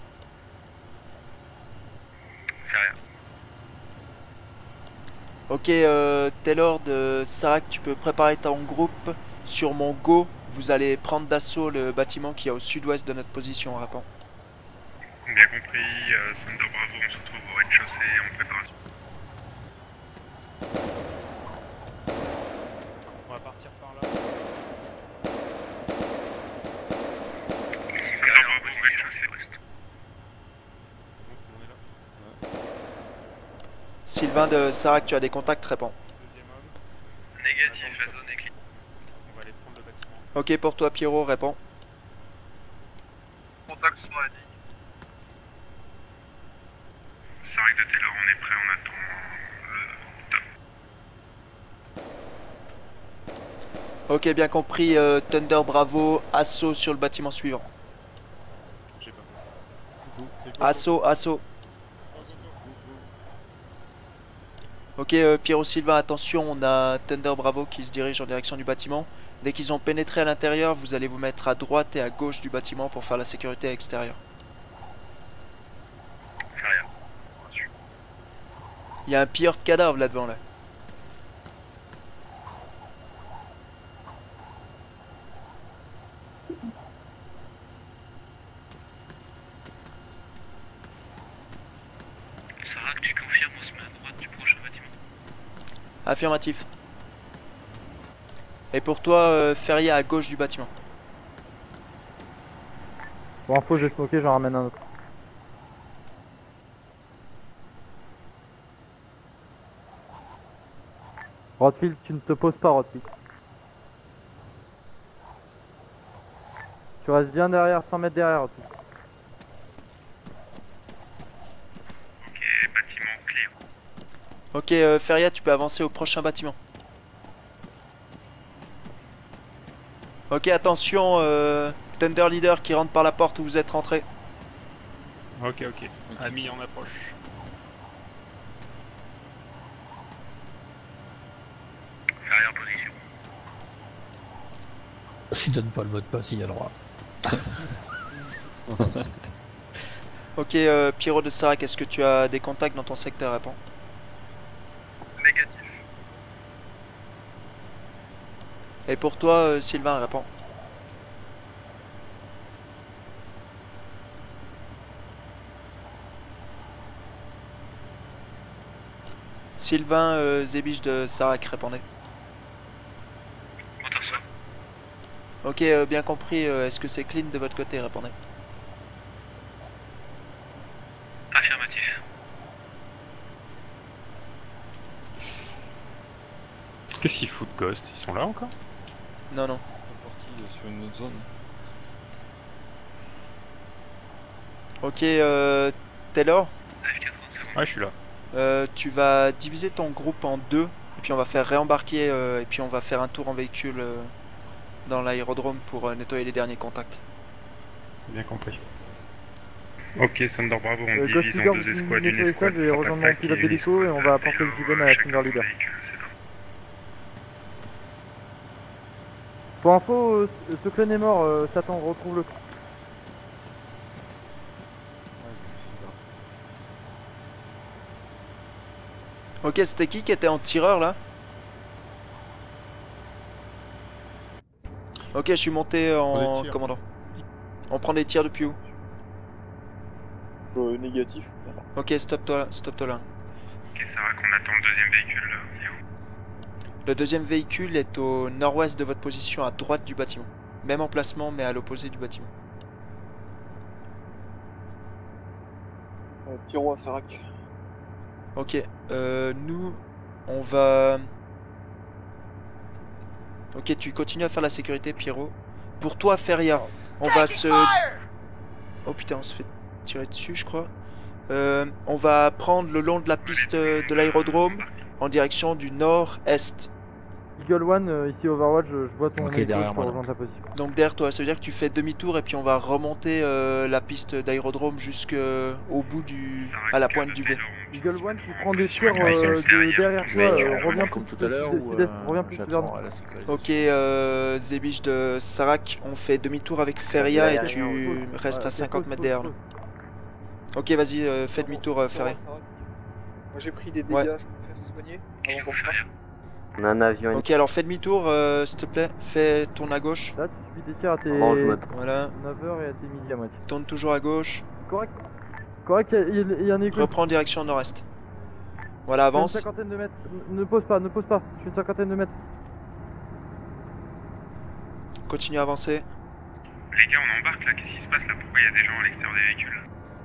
Feria. Ok, Taylor de Sarak, tu peux préparer ton groupe. Sur mon go, vous allez prendre d'assaut le bâtiment qui est au sud-ouest de notre position. Réponds. Bien compris, Thunder Bravo, on se retrouve au rez-de-chaussée en préparation. On va partir par là. Thunder Bravo, rez-de-chaussée ouest. Sylvain de Sarak, tu as des contacts, réponds. Négatif, la zone est clean. On va aller prendre le bâtiment. Ok, pour toi, Pierrot, réponds. Contact sur la digue. Sarak de Taylor, on est prêt, on attend le top. Ok, bien compris, Thunder Bravo, assaut sur le bâtiment suivant. J'ai pas. Assaut, assaut. Ok, Pierrot Sylvain, attention, on a Thunder Bravo qui se dirige en direction du bâtiment. Dès qu'ils ont pénétré à l'intérieur, vous allez vous mettre à droite et à gauche du bâtiment pour faire la sécurité extérieure. Feria. Il y a un pilleur de cadavres là devant là. Sarak, tu confirmes, on se met à droite du prochain bâtiment? Affirmatif. Et pour toi, Feria à gauche du bâtiment. Pour info, j'ai smoké, j'en ramène un autre. Rothfield, tu ne te poses pas, Rothfield. Tu restes bien derrière, 100 mètres derrière, Rothfield. Ok, bâtiment clear. Ok, Feria, tu peux avancer au prochain bâtiment. Ok, attention, Thunder Leader qui rentre par la porte où vous êtes rentré. Ok. Ami en approche. Feria en position. S'il donne pas le mot de passe, il y a le droit. Ok, Pierrot de Sarak, est-ce que tu as des contacts dans ton secteur? Réponds. Négatif. Et pour toi, Sylvain, réponds. Sylvain, Zébich de Sarak, répondez. Entends ça. Ok, bien compris, est-ce que c'est clean de votre côté? Répondez. Affirmatif. Qu'est-ce qu'ils foutent Ghost? Ils sont là encore? Non, non. Parti sur une autre zone. Ok, Taylor, Ouais, je suis là. tu vas diviser ton groupe en deux, et puis on va faire réembarquer, et puis on va faire un tour en véhicule dans l'aérodrome pour nettoyer les derniers contacts. Bien compris. Ok, Thunder Bravo, on Ghost divise Leader, en deux vous escouades, nettoyez une ça, escouade je vais rejoindre mon pilote d'hélico et on va apporter le Zidane à la Thunder Leader. Pour info, ce clone est mort, Satan, retrouve-le. Ok, c'était qui était en tireur là? Ok, je suis monté en commandant. On prend des tirs depuis où? Négatif. Ok, stop-toi là. Ok, Sarak, on attend le deuxième véhicule là. Il est où? Le deuxième véhicule est au nord-ouest de votre position, à droite du bâtiment. Même emplacement, mais à l'opposé du bâtiment. Pierrot à Sarak. Ok, nous, on va... Ok, tu continues à faire la sécurité, Pierrot. Pour toi, Feria, on va se... Oh putain, on se fait tirer dessus, je crois. On va prendre le long de la piste de l'aérodrome en direction du nord-est. Eagle One, ici Overwatch, je vois ton Ok, derrière moi, rejoindre ta position. Donc derrière toi, ça veut dire que tu fais demi-tour et puis on va remonter la piste d'aérodrome jusqu'au bout à la pointe du V. Eagle One, tu prends des tirs de derrière toi, reviens comme plus tout à l'heure ou sud-est, reviens plus vers nous. j'attends à la sécurisation. Ok, Zebich de Sarak, on fait demi-tour avec Feria et tu restes à 50 mètres derrière nous. Ok, vas-y, fais demi-tour, Feria. Moi j'ai pris des dégâts, Ouais. je peux faire soigner avant qu'on parte. On a un avion. Ok, alors fais demi-tour, s'il te plaît, tourne à gauche. Là, tu subis des tirs à tes Voilà, 9h et à tes midi à moitié. tourne toujours à gauche. Correct. Correct, il y a un écho. Reprends en direction nord-est. Voilà, avance. Une cinquantaine de mètres. Ne pose pas, je suis une cinquantaine de mètres. Continue à avancer. Les gars, on embarque là, qu'est-ce qui se passe là? Pourquoi il y a des gens à l'extérieur des véhicules?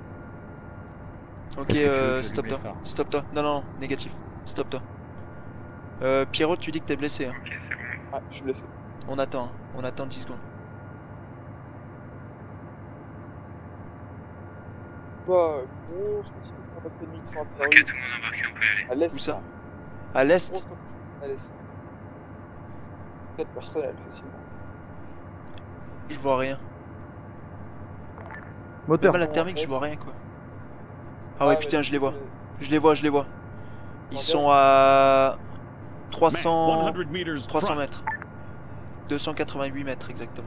Ok, Est-ce que tu veux que stop-toi. j'allume les phares? Stop-toi. Non, non, négatif. Stop-toi. Pierrot, tu dis que t'es blessé. Hein. Ok, c'est bon. Ah, je suis blessé. On attend 10 secondes. Grosse quantité de contacts ennemis qui sont apparus. Ok, tout le monde embarqué, on peut y aller. À l'est. Où ça? À l'est? Grosse quantité à l'est. 4 personnels facilement. Je vois rien. Moteur. Même à la thermique, je vois rien quoi. Ah ouais, putain, je les vois. Je les vois. Ils sont à 300 mètres. 288 mètres exactement.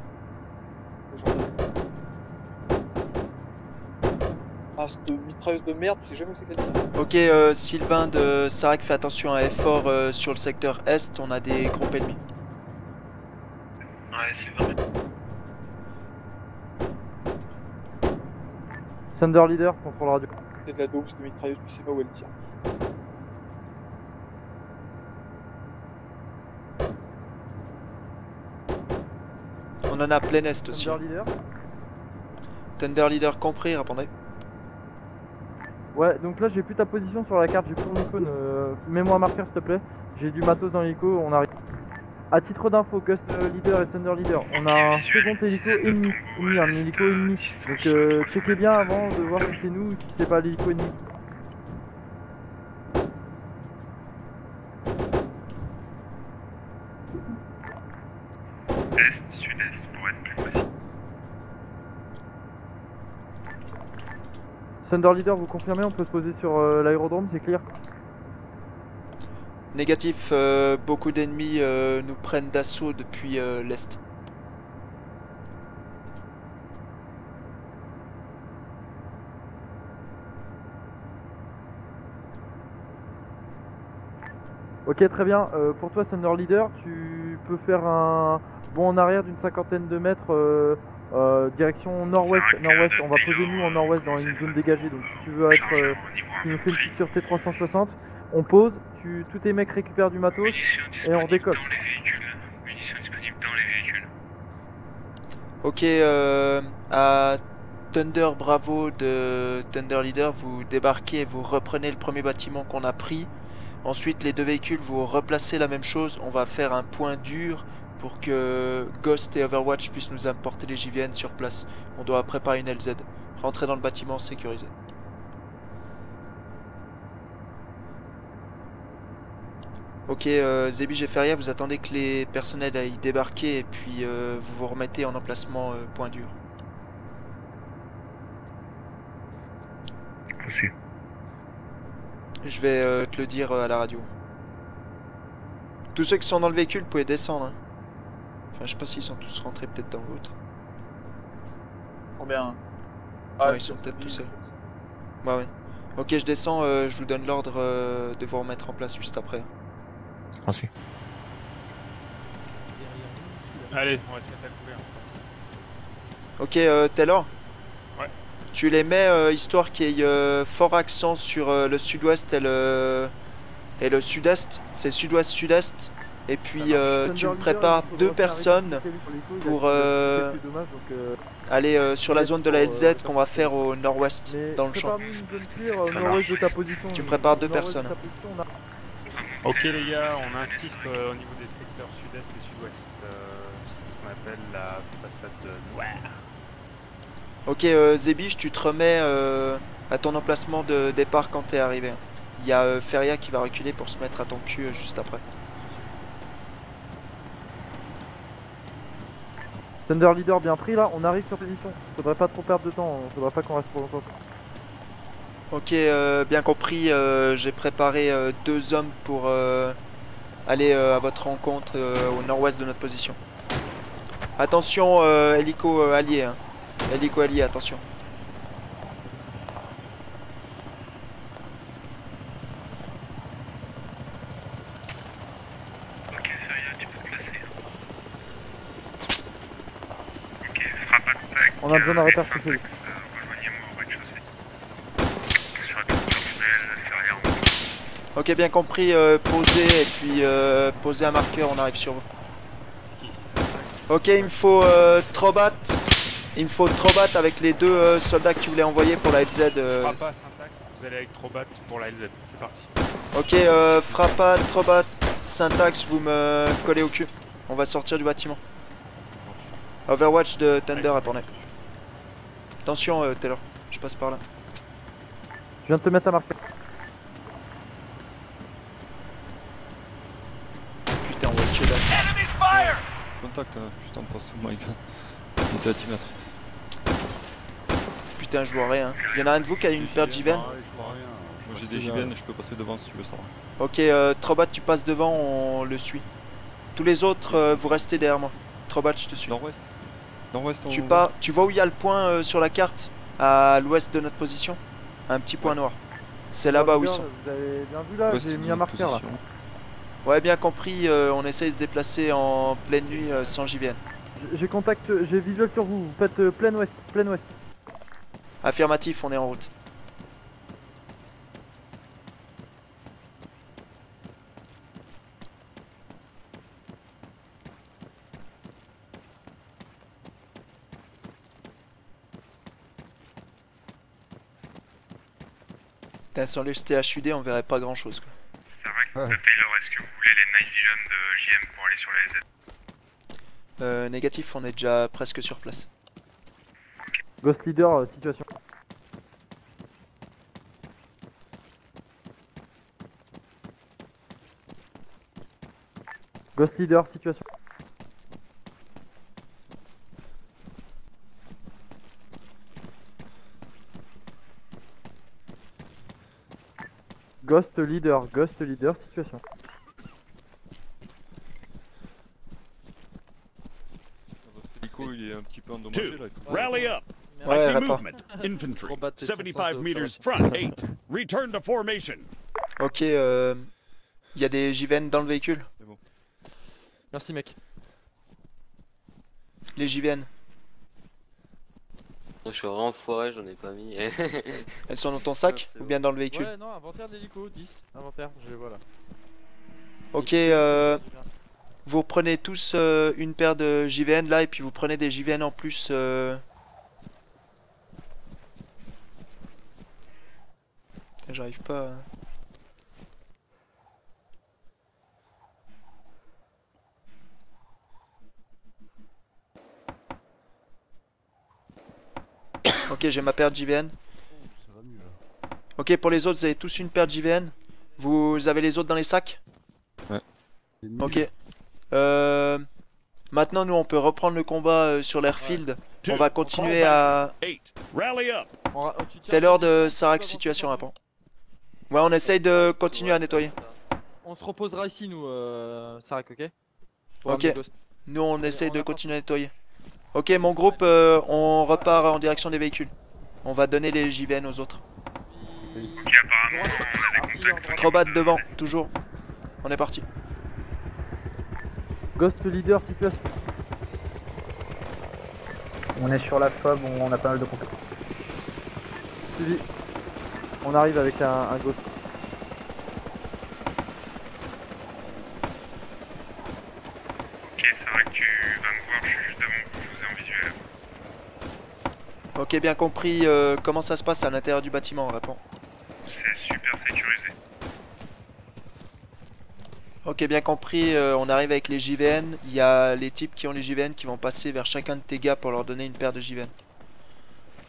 Ah, cette mitrailleuse de merde, tu sais jamais où c'est qu'elle tire. Ok, Sylvain de Sarak, fais attention à effort sur le secteur est, on a des groupes ennemis. Ouais, Sylvain. Thunder Leader, contrôle radio. C'est de la dose de mitrailleuse, tu sais pas où elle tire. On en a plein est aussi. Thunder Leader. Thunder Leader compris, répondez. Ouais, donc là j'ai plus ta position sur la carte, j'ai plus mon icône. Mets-moi un marqueur s'il te plaît. J'ai du matos dans l'hélico, on arrive. À titre d'info, Ghost Leader et Thunder Leader, on a un second hélico ennemi, un hélico ennemi. Donc checkez bien avant de voir si c'est nous ou si c'est pas l'hélico ennemi. Est, sud-est, pour être plus précis. Thunder Leader, vous confirmez, on peut se poser sur l'aérodrome, c'est clear? Négatif, beaucoup d'ennemis nous prennent d'assaut depuis l'est. Ok, très bien. Pour toi, Thunder Leader, tu peux faire un bond en arrière d'une cinquantaine de mètres direction nord-ouest. Nord-ouest, on va poser nous en nord-ouest dans une zone dégagée. Donc si tu veux être, tu nous fais une petite sûreté 360, on pose, tous tes mecs récupèrent du matos et on décolle. Munitions disponibles dans les véhicules. Ok, à Thunder Bravo de Thunder Leader, vous débarquez et vous reprenez le premier bâtiment qu'on a pris. Ensuite, les deux véhicules, vous replacez la même chose. On va faire un point dur pour que Ghost et Overwatch puissent nous apporter les JVN sur place. On doit préparer une LZ. Rentrez dans le bâtiment sécurisé. Ok, Zebich et Feria, vous attendez que les personnels aillent débarquer et puis vous vous remettez en emplacement point dur. Reçu. Je vais te le dire à la radio. Tous ceux qui sont dans le véhicule, vous pouvez descendre. Hein. Enfin, je sais pas s'ils sont tous rentrés peut-être dans l'autre. Combien? Ah, ils sont peut-être tous seuls. Ouais, ouais. Ok, je descends, je vous donne l'ordre de vous remettre en place juste après. Reçu. Allez, on va se mettre à couvert. Ok, Taylor. Ouais. Tu les mets histoire qu'il y ait fort accent sur le sud-ouest et le sud-est. C'est sud-ouest-sud-est. Et puis tu me prépares deux personnes pour aller sur la zone de la LZ qu'on va faire au nord-ouest dans le champ. Tu me prépares deux personnes. Ok les gars, on insiste au niveau des secteurs sud-est et sud-ouest. C'est ce qu'on appelle la façade noire. Ok, Zébiche, tu te remets à ton emplacement de départ quand t'es arrivé. Il y a Feria qui va reculer pour se mettre à ton cul juste après. Thunder Leader bien pris là, on arrive sur position. Faudrait pas trop perdre de temps, faudrait pas qu'on reste trop longtemps. Ok, bien compris, j'ai préparé 2 hommes pour aller à votre rencontre au nord-ouest de notre position. Attention, hélico allié. Hein. Hélico allié, attention. Ok, Feria, tu peux te placer. Ok, frappe attaque. On a besoin d'un repère spécial. Rejoignez-moi au rez-de-chaussée. Sur la tour visuelle, Feria en haut. Ok, bien compris, posez et puis posez un marqueur, on arrive sur vous. Ok, il me faut Trobat. Il me faut Trobat avec les 2 soldats que tu voulais envoyer pour la LZ. Frappa, Syntax, vous allez avec Trobat pour la LZ, c'est parti. Ok, Frappa, Trobat, Syntax, vous me collez au cul. On va sortir du bâtiment. Overwatch de Thunder à tourner. Attention Taylor, je passe par là. Je viens de te mettre à marquer. Putain, on va tuer là. Contact, juste en face, Mike. Il était à 10 mètres. Putain, je vois rien. Il y en a un de vous qui a une paire de JVN? Moi j'ai des JVN et je peux passer devant si tu veux ça. Ok, Trobat, tu passes devant, on le suit. Tous les autres, vous restez derrière moi. Trobat, je te suis. Nord-ouest. Nord-ouest, Tu vois où il y a le point sur la carte? À l'ouest de notre position? Un petit point noir. C'est là-bas où ils sont. Vous avez bien vu là, j'ai mis un marqueur là. Ouais, bien compris, on essaye de se déplacer en pleine nuit sans JVN. J'ai contact, j'ai visuel sur vous, vous faites plein ouest, plein ouest. Affirmatif, on est en route. Putain, sur le STHUD, on verrait pas grand chose quoi. C'est vrai que Taylor, est-ce que vous voulez les Night Vision de JM pour aller sur la LZ? Négatif, on est déjà presque sur place. Ghost Leader, situation. Ghost Leader, situation. Ghost Leader, situation. L'hélico il est un petit peu endommagé là. Rally up. Ouais, I see rapport. movement. Infantry. 75 meters front 8. Return to formation. Ok, il y a des JVN dans le véhicule. C'est bon. Merci mec. Les JVN. Je suis vraiment foiré, j'en ai pas mis. Elles sont dans ton sac ou bien dans le véhicule? Ouais, non, inventaire d'hélico, 10. Inventaire, voilà. Ok, vous prenez tous une paire de JVN là et puis vous prenez des JVN en plus. J'arrive pas. Ok, j'ai ma paire de JVN. Ok, pour les autres, vous avez tous une paire de JVN. Vous avez les autres dans les sacs? Ouais. Ok. Maintenant, nous, on peut reprendre le combat sur l'airfield. On va continuer à... Taylor de Sarac, situation rapport. Ouais, on essaye de continuer à nettoyer. On se reposera ici, nous, Sarac, ok? Ok. Nous, on essaye de continuer à nettoyer. Ok, mon groupe, on repart en direction des véhicules. On va donner les JVN aux autres. Ok, apparemment, on a des contacts. Trobat devant, toujours. On est parti. Ghost Leader, situation. On est sur la FOB, on a pas mal de contacts. Suivi. On arrive avec un Ghost. Ok, c'est vrai que tu vas me voir, je suis juste devant, je vous ai en visuel. Ok, bien compris. Comment ça se passe à l'intérieur du bâtiment, répond. C'est super sécurisé. Ok, bien compris. On arrive avec les JVN. Il y a les types qui ont les JVN qui vont passer vers chacun de tes gars pour leur donner une paire de JVN.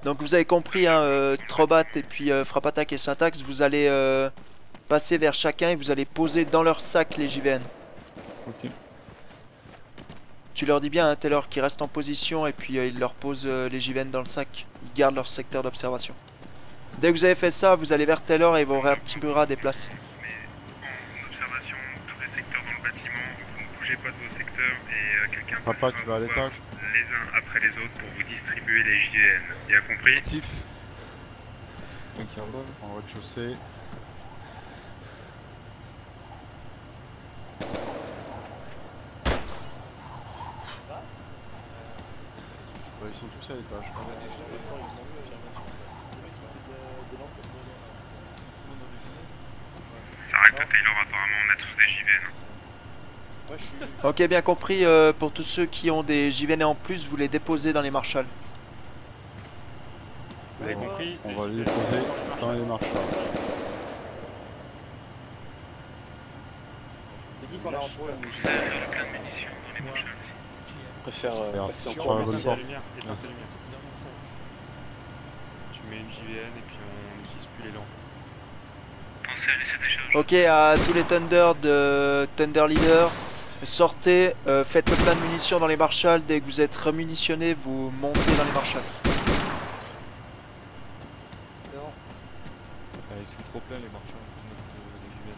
Donc vous avez compris, hein, Trobat et puis Frappe Attaque et Syntax, vous allez passer vers chacun et vous allez poser dans leur sac les JVN. Ok. Tu leur dis bien, hein, Taylor, qu'ils restent en position et puis ils leur posent les JVN dans le sac. Ils gardent leur secteur d'observation. Dès que vous avez fait ça, vous allez vers Taylor et vous réattribuera des places. En observation, tous les secteurs dans le bâtiment, vous ne bougez pas de vos secteurs et quelqu'un Papa, tu vas à l'étage. les uns après les autres pour vous distribuer les JVN. Bien compris? Actif. En rez-de-chaussée. Ils sont tous à l'étage. Ça arrête Taylor, apparemment on a tous des JVN. Ok, bien compris, pour tous ceux qui ont des JVN en plus, vous les déposez dans les marshals. Vous avez compris? On va les déposer dans les marshals. C'est qui qu'on a en pro là? Vous avez le plein de munitions dans les marshals. Je préfère passer en sur la bonne Éteins porte. la lumière, éteins ta lumière. Tu mets une JVN et puis on n'utilise plus les lampes. Pensez à laisser des charges. Ok, à tous les Thunder de Thunder Leader, sortez, faites le plein de munitions dans les marshals. Dès que vous êtes remunitionnés, vous montez dans les marshals. Ils sont trop pleins les marchands de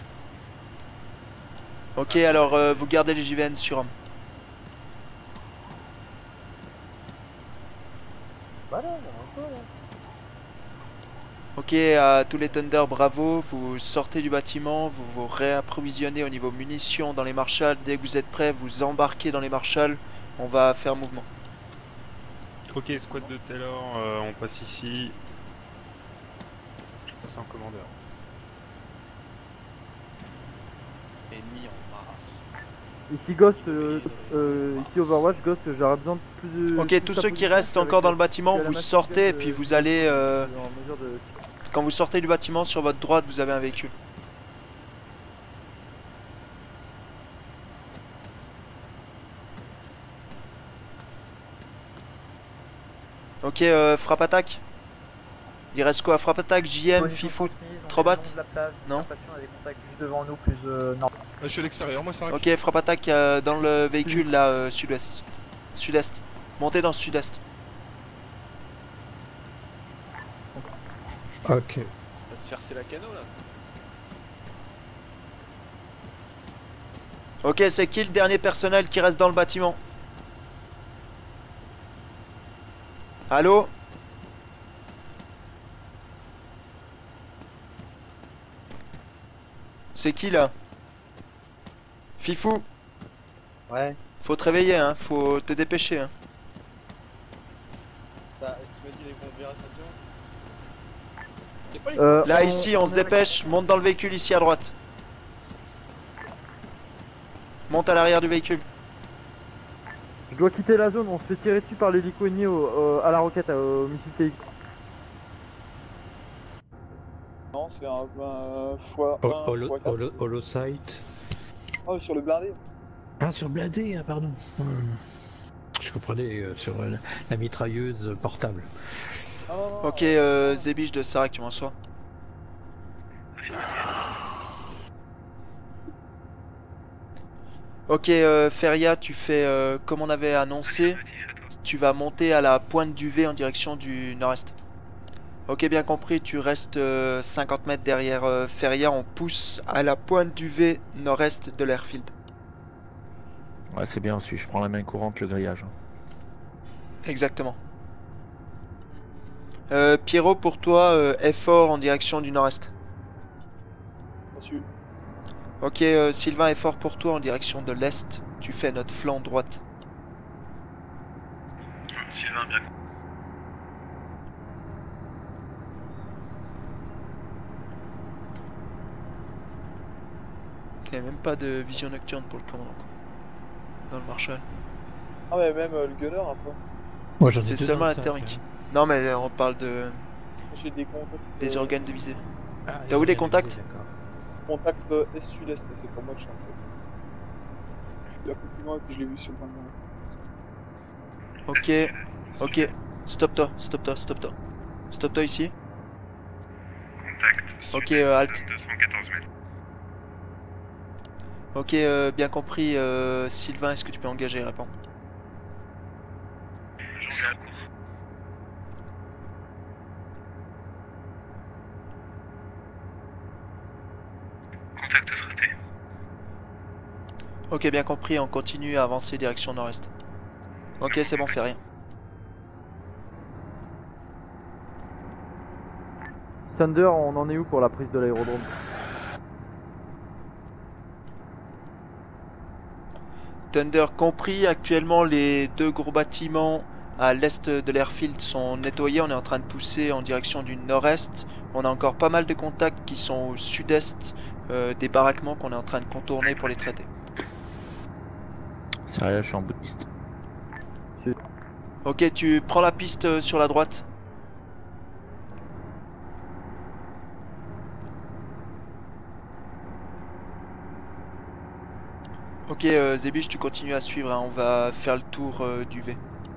JVN. Ok, alors vous gardez les JVN sur homme. Voilà, un peu là. Ok, à tous les Thunder, bravo, vous sortez du bâtiment, vous vous réapprovisionnez au niveau munitions dans les marshals. Dès que vous êtes prêts, vous embarquez dans les marshals, on va faire mouvement. Ok, squad de Taylor, on passe ici. Je passe en commandeur. Ennemi en masse. Ici Ghost, ici Overwatch, Ghost, j'aurais besoin de plus de... Ok, tous ceux qui restent encore dans le bâtiment, vous sortez et puis vous allez... Quand vous sortez du bâtiment, sur votre droite, vous avez un véhicule. Ok, frappe attaque. Il reste quoi? Frappe attaque, JM, FIFO, Trobat? Non? Devant nous, plus non. Je suis à l'extérieur, moi c'est un. Ok, frappe attaque dans le véhicule là, sud-ouest. Sud-est. Montez dans le sud-est. Ok. On va se faire c'est la cano là. Ok, c'est qui le dernier personnel qui reste dans le bâtiment? Allô? C'est qui là? Fifou? Ouais. Faut te réveiller, hein, faut te dépêcher. Hein. Tu m'as dit les configurations? Là, ici, on se dépêche, monte dans le véhicule ici à droite. Monte à l'arrière du véhicule. Je dois quitter la zone, on se fait tirer dessus par l'hélico ennemi à la roquette, au missile TX. Non, c'est un x1 Holosite. Oh, sur le blindé. Ah, sur le blindé, ah, pardon. Je comprenais sur la mitrailleuse portable. Ok, Zébiche de Sarac, tu m'en sois. Ok, Feria, tu fais comme on avait annoncé. Tu vas monter à la pointe du V en direction du nord-est. Ok, bien compris, tu restes 50 mètres derrière Feria. On pousse à la pointe du V nord-est de l'airfield. Ouais, c'est bien aussi, je prends la main courante, le grillage. Exactement. Pierrot, pour toi, effort en direction du nord-est. Reçu. Ok, Sylvain, effort pour toi en direction de l'est. Tu fais notre flanc droite. Sylvain, bien. Il n'y a même pas de vision nocturne pour le commandant. Dans le Marshall. Ah, mais même le gunner un peu. Moi j'en ai C'est deux seulement dans la le sac, thermique. Non, mais on parle de. J'ai des contacts. Des organes de visée. Ah, T'as où des contacts? Contact est-sud-est, c'est pour moi de champ. Il est un peu plus loin et puis je l'ai vu sur le point de Ok, ok. Stop-toi, stop-toi, stop-toi. Stop-toi ici. Contact. Ok, halt. 214 mètres. Ok, bien compris. Sylvain, est-ce que tu peux engager? Réponds. C'est en cours. Contact traité. Ok, bien compris. On continue à avancer direction nord-est. Ok, c'est bon, fais rien. Thunder, on en est où pour la prise de l'aérodrome? Thunder compris. Actuellement, les deux gros bâtiments à l'est de l'airfield sont nettoyés. On est en train de pousser en direction du nord-est. On a encore pas mal de contacts qui sont au sud-est des baraquements qu'on est en train de contourner pour les traiter. Sérieux, je suis en bout de piste. Ok, tu prends la piste sur la droite. Ok, Zébiche, tu continues à suivre, hein, on va faire le tour du V.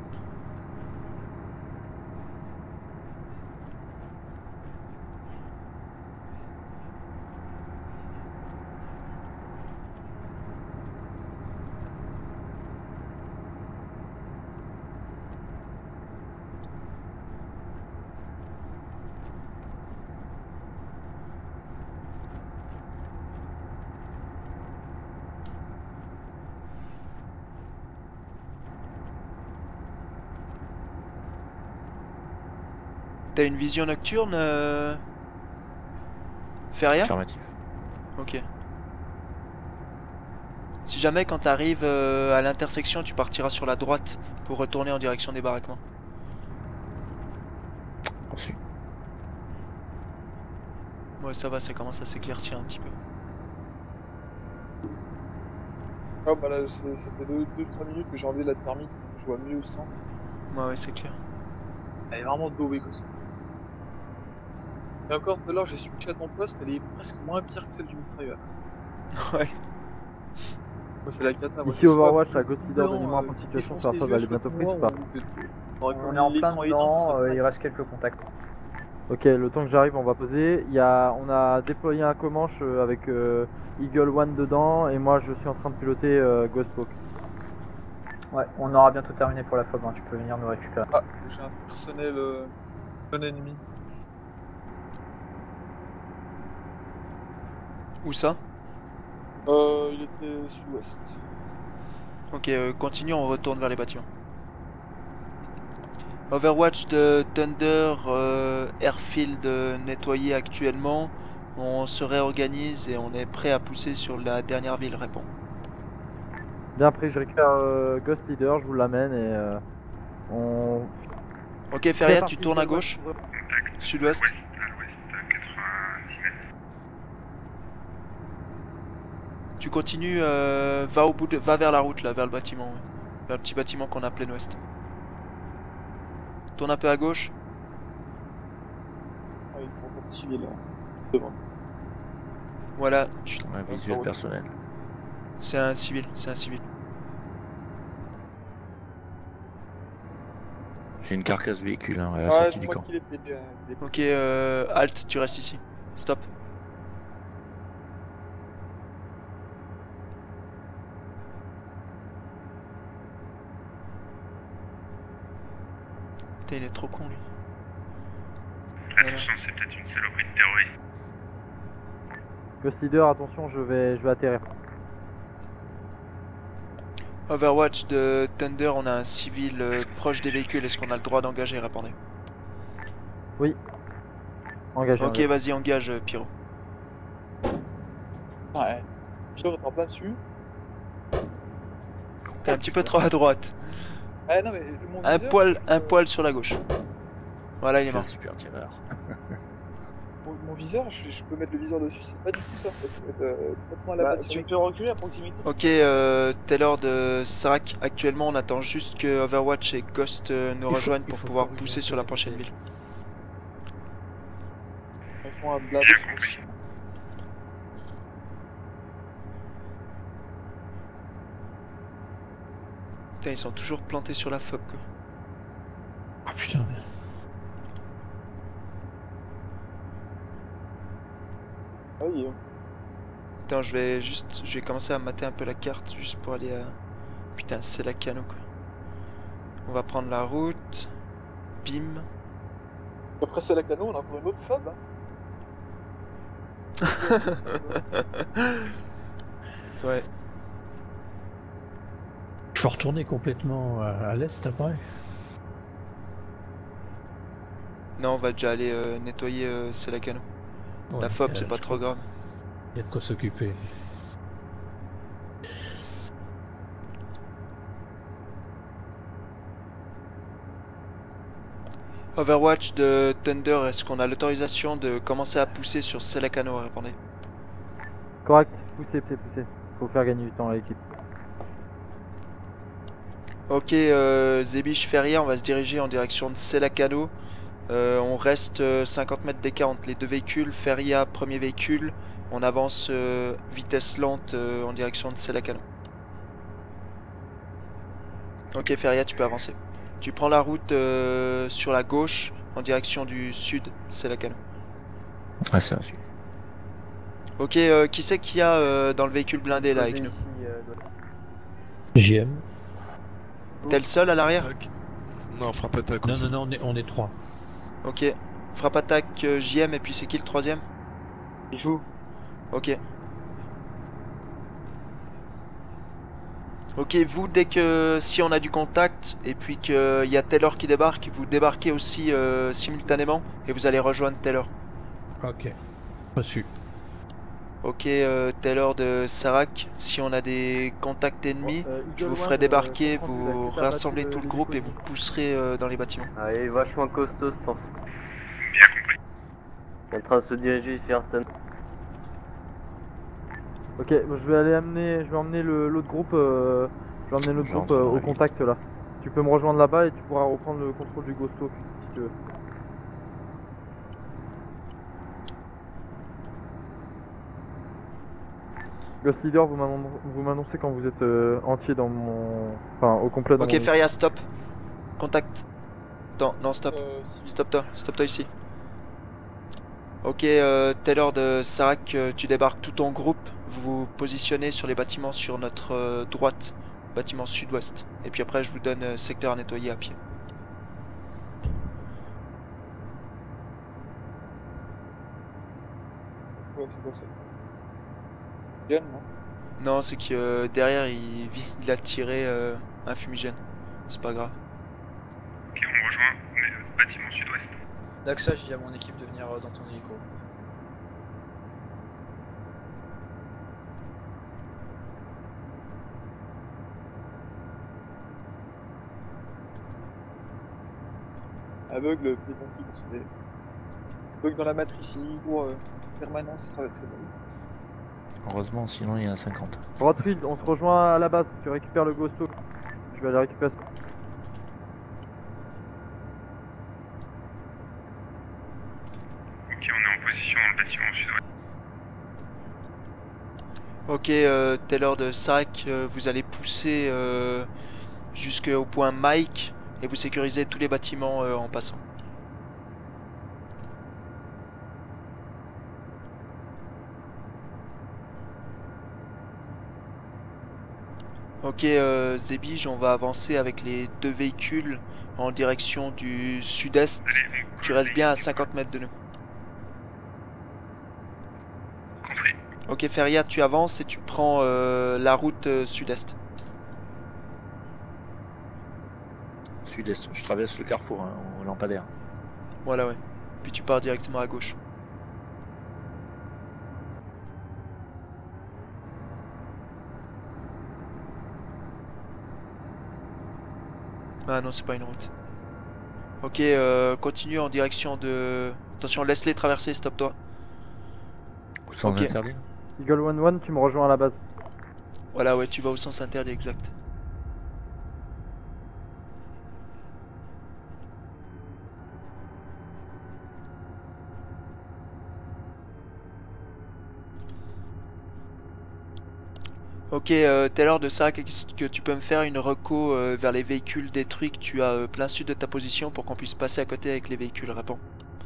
T'as une vision nocturne Feria? Affirmatif. Ok. Si jamais quand t'arrives à l'intersection, tu partiras sur la droite pour retourner en direction des baraquements. Reçu. Ouais, ça va, ça commence à s'éclaircir un petit peu. Ah bah là, ça fait 2-3 minutes que j'ai enlevé la thermique, je vois mieux le sang. Ouais, c'est clair. Elle est vraiment daubée comme ça. Et encore tout à l'heure, j'ai switché à ton poste, elle est presque moins pire que celle du mitrailleur. Ouais. Moi, c'est la cata. Moi, Ici Overwatch, à Ghost Leader, donnez-moi un point de situation sur la phase, elle est bientôt prise ou pas? On est en plein dedans, il reste quelques contacts. Ok, le temps que j'arrive, on va poser. On a déployé un Comanche avec Eagle One dedans, et moi je suis en train de piloter Ghost Hawk. Ouais, on aura bientôt terminé pour la FOB, hein. Tu peux venir nous récupérer. Ah, j'ai un personnel non ennemi. Où ça? Il était sud-ouest. Ok, continue, on retourne vers les bâtiments. Overwatch de Thunder, Airfield nettoyé actuellement. On se réorganise et on est prêt à pousser sur la dernière ville, répond. Bien pris, je récupère Ghost Leader, je vous l'amène et on... Ok, Feria, tu tournes à gauche. Sud-ouest. Tu continues, va vers la route là, vers le bâtiment, ouais. Vers le petit bâtiment qu'on a plein ouest. Tourne un peu à gauche. Ah, il faut un petit civil là, devant. Voilà. Un visuel personnel. C'est un civil, c'est un civil. J'ai une carcasse véhicule hein, à la Ouais, sortie du camp. Ok, halt, tu restes ici. Stop. Putain, il est trop con lui. Attention, c'est peut-être une saloperie de terroriste. Ghost Leader, attention, je vais atterrir. Overwatch de Thunder, on a un civil proche des véhicules. Est-ce qu'on a le droit d'engager? Répondez. Oui. Engagé. Ok, vas-y, engage, Pyro. Ouais. Pyro, t'es en plein dessus. T'es un petit peu trop à droite. Ah non, mais mon un poil sur la gauche. Voilà, il est mort. Super tireur. Mon viseur, je peux mettre le viseur dessus, c'est pas du tout ça. Tu peux reculer à proximité. Ok, Taylor de Sarac, actuellement on attend juste que Overwatch et Ghost nous rejoignent pour pouvoir pousser sur la prochaine ville. Putain, ils sont toujours plantés sur la FOB quoi. Ah putain. putain. Ah oui. Attends, je vais commencer à mater un peu la carte juste pour aller à... Putain, c'est la cano quoi. On va prendre la route. Bim. Après c'est la cano, on a encore une autre fob. Ouais. Il faut retourner complètement à l'est après. Non, on va déjà aller nettoyer c'est la cano. Ouais, la fob, c'est pas trop grave. Il y a de quoi s'occuper. Overwatch de Thunder, est-ce qu'on a l'autorisation de commencer à pousser sur Selakano? Répondez. Correct, poussez. Faut faire gagner du temps à l'équipe. Ok, Zebish, Feria, on va se diriger en direction de Selakano. On reste 50 mètres d'écart entre les deux véhicules. Feria, premier véhicule. On avance vitesse lente en direction de Selakano. Ok, Feria, tu peux avancer. Tu prends la route sur la gauche en direction du sud, Selakano. Ah, c'est reçu. Ok, qui c'est qu'il y a dans le véhicule blindé là avec nous? JM. T'es le seul à l'arrière? Non, frappe attaque Non, aussi. non, on est 3. Ok, frappe attaque JM et puis c'est qui le troisième? Il joue. Ok. Ok, vous dès que si on a du contact et puis qu'il y a Taylor qui débarque, vous débarquez aussi simultanément et vous allez rejoindre Taylor. Ok, reçu. Ok, Taylor de Sarac, si on a des contacts ennemis, je vous ferai débarquer, vous rassemblez tout le groupe et vous pousserez dans les bâtiments. Ah, il est vachement costaud ce temps. Bien compris. Il est en train de se diriger vers Stan. Ok, bon, je vais emmener l'autre groupe, au contact là. Tu peux me rejoindre là-bas et tu pourras reprendre le contrôle du Ghosto si tu veux. Ghost Leader, vous m'annoncez quand vous êtes entier dans mon... Enfin, au complet dans Ok, mon... Feria, stop. Contact. Non, stop. Stop-toi ici. Ok, Taylor de Sarac, tu débarques tout ton groupe. Vous vous positionnez sur les bâtiments sur notre droite, bâtiment sud-ouest. Et puis après, je vous donne secteur à nettoyer à pied. Ouais, c'est quoi ça? Gêne, non? Non, c'est que derrière, il a tiré un fumigène. C'est pas grave. Ok, on rejoint le bâtiment sud-ouest. Daxa, je dis à mon équipe de venir dans ton hélico. Aveugle, c'est bug dans la matrice, ou permanence, traverser la rue. Heureusement, sinon il y en a 50. Rodfield, on se rejoint à la base, tu récupères le Ghosto. Je vais aller récupérer ce... Ok, on est en position dans le bâtiment sud-ouest. Ok, Taylor de Sarac, vous allez pousser jusqu'au point Mike et vous sécurisez tous les bâtiments en passant. Ok, Zebige, on va avancer avec les deux véhicules en direction du sud-est. Tu restes bien à 50 mètres de nous. Compris. Ok, Feria, tu avances et tu prends la route sud-est. Sud-est, je traverse le carrefour hein, au lampadaire. Voilà, ouais. Puis tu pars directement à gauche. Ah non, c'est pas une route. Ok, continue en direction de... Attention, laisse-les traverser, stop-toi. Sans Ok. interdit. Eagle 1-1, tu me rejoins à la base. Voilà, ouais, tu vas au sens interdit, exact. Ok, Taylor de ça, qu'est-ce que tu peux me faire une reco vers les véhicules détruits que tu as plein sud de ta position pour qu'on puisse passer à côté avec les véhicules, réponds.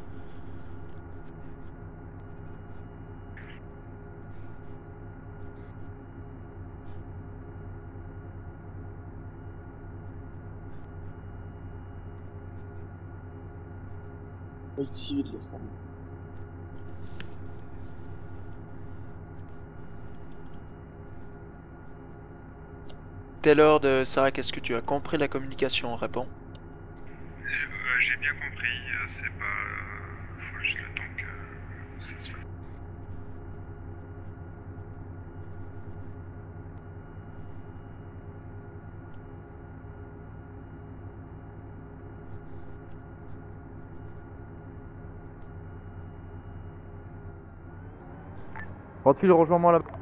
Oui, civil, laisse tomber. Taylor de Sarah, qu'est-ce que tu as compris la communication? Réponds. J'ai bien compris, c'est pas... faut juste le temps que ça se fasse. Rentile, rejoins-moi là.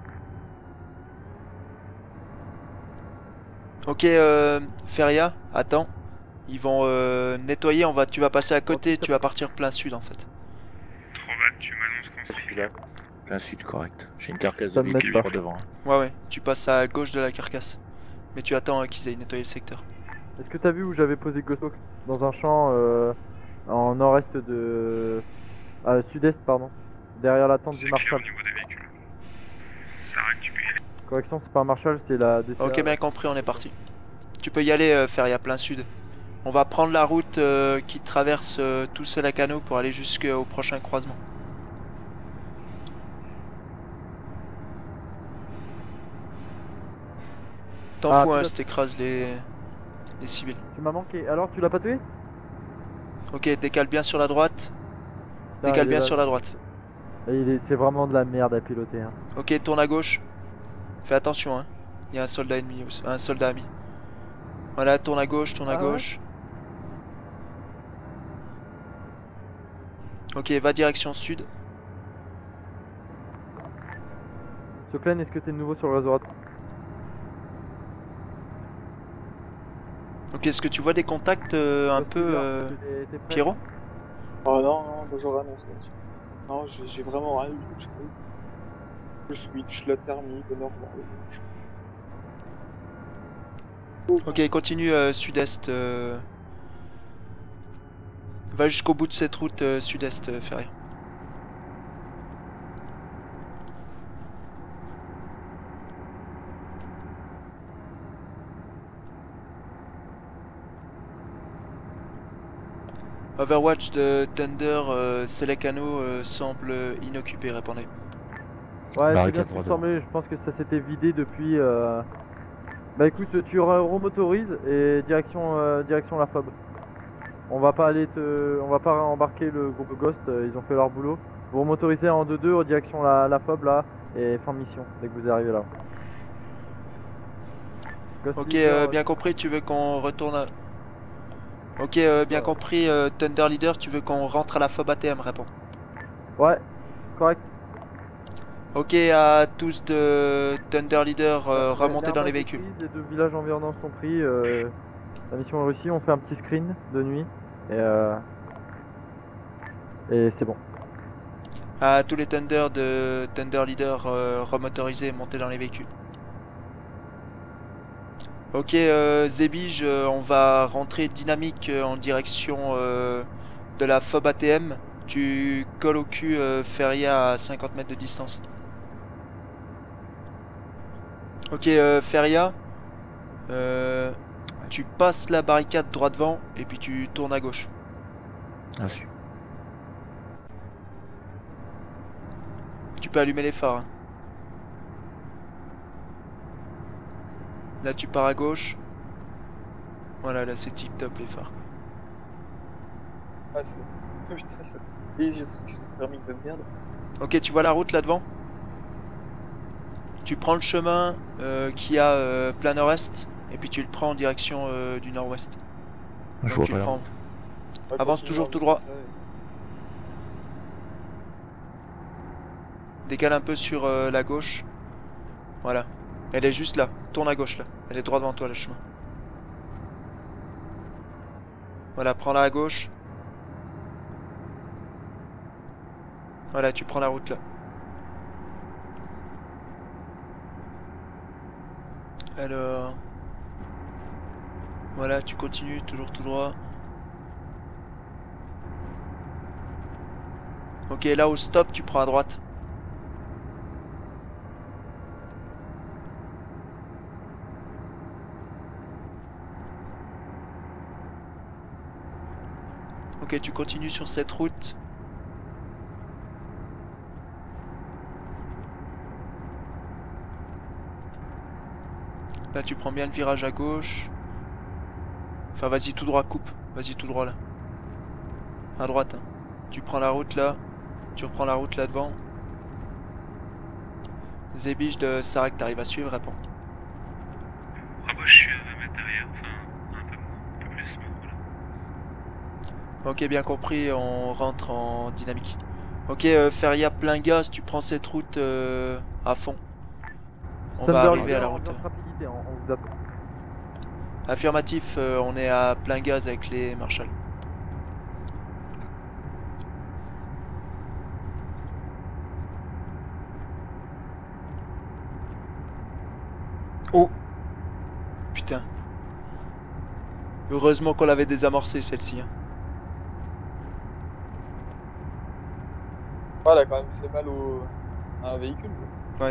Ok, Feria, attends. Ils vont nettoyer, tu vas passer à côté, tu vas partir plein sud en fait. Trobat, tu m'annonces qu'on se fait. Plein sud, correct. J'ai une carcasse de véhicule par devant. Ouais, tu passes à gauche de la carcasse. Mais tu attends qu'ils aient nettoyé le secteur. Est-ce que t'as vu où j'avais posé Ghost dans un champ en nord-est de... sud-est, pardon. Derrière la tente du Marshall. Au niveau des véhicules. Sarah, tu peux y aller. Correction, c'est pas un Marshall, c'est la DCA. Ok, bien compris, on est parti. Tu peux y aller, Feria, plein sud. On va prendre la route qui traverse tout Selacano pour aller jusqu'au prochain croisement. T'en fous, hein, si t'écrases les civils. Tu m'as manqué. Alors, tu l'as pas tué? Ok, décale bien sur la droite. Décale bien sur la droite. C'est vraiment de la merde à piloter. Hein. Ok, tourne à gauche. Fais attention, hein. Il y a un soldat ennemi, un soldat ami. Voilà, tourne à gauche, tourne à gauche. Ok, va direction sud. Soclen, est-ce que t'es nouveau sur le réseau? Ok, est-ce que tu vois des contacts un peu Pierrot? Oh non, bonjour annonce là-dessus. Non, j'ai vraiment rien eu. Je switch, la thermique, le normal. Ok, continue sud-est. Va jusqu'au bout de cette route sud-est, Ferry. Overwatch de Thunder, Selacano semble inoccupé, répondez. Ouais, c'est bien ce qui me semblait, je pense que ça s'était vidé depuis... Bah écoute, tu remotorises et direction la FOB. On va pas embarquer le groupe Ghost, ils ont fait leur boulot. Vous remotorisez en 2-2 en direction la FOB là, et fin de mission, dès que vous arrivez là. Ghost ok, leader, bien compris, tu veux qu'on retourne à... Ok, bien compris, Thunder Leader, tu veux qu'on rentre à la FOB ATM, réponds. Ouais, correct. Ok, à tous de Thunder Leader, remontez dans les véhicules. Les 2 villages environnants sont pris, la mission est réussie, on fait un petit screen de nuit, et c'est bon. À tous les Thunder de Thunder Leader, remotorisés, montez dans les véhicules. Ok, Zébige, on va rentrer dynamique en direction de la FOB ATM. Tu colles au cul Feria à 50 mètres de distance. Ok, Feria, tu passes la barricade droit devant et puis tu tournes à gauche. Ah, si. Tu peux allumer les phares. Hein. Là tu pars à gauche. Voilà, là c'est tip top les phares. Ah c'est... Putain, c'est... C'est thermique de merde. Ok, tu vois la route là devant? Tu prends le chemin qui a plein nord-est et puis tu le prends en direction du nord-ouest. Je vois pas. Prends... Avance toujours tout droit. Décale un peu sur la gauche. Voilà. Elle est juste là. Tourne à gauche là. Elle est droit devant toi le chemin. Voilà, prends-la à gauche. Voilà, tu prends la route là. Alors... Voilà, tu continues, toujours tout droit. Ok, là au stop, tu prends à droite. Ok, tu continues sur cette route. Là, tu prends bien le virage à gauche. Enfin, vas-y tout droit, coupe. Vas-y tout droit là. À droite. Hein. Tu prends la route là. Tu reprends la route là devant. Zébige de Sarek, t'arrives à suivre, réponds. Ah bah je suis à 20 mètres derrière, enfin un peu plus, mais voilà. Ok, bien compris, on rentre en dynamique. Ok, Feria plein gaz, tu prends cette route à fond. On va arriver à la route. Rapidité, on vous attend. Affirmatif, on est à plein gaz avec les marshals. Oh putain. Heureusement qu'on l'avait désamorcée celle-ci. Hein. Ah, elle a quand même fait mal à un véhicule. Ouais.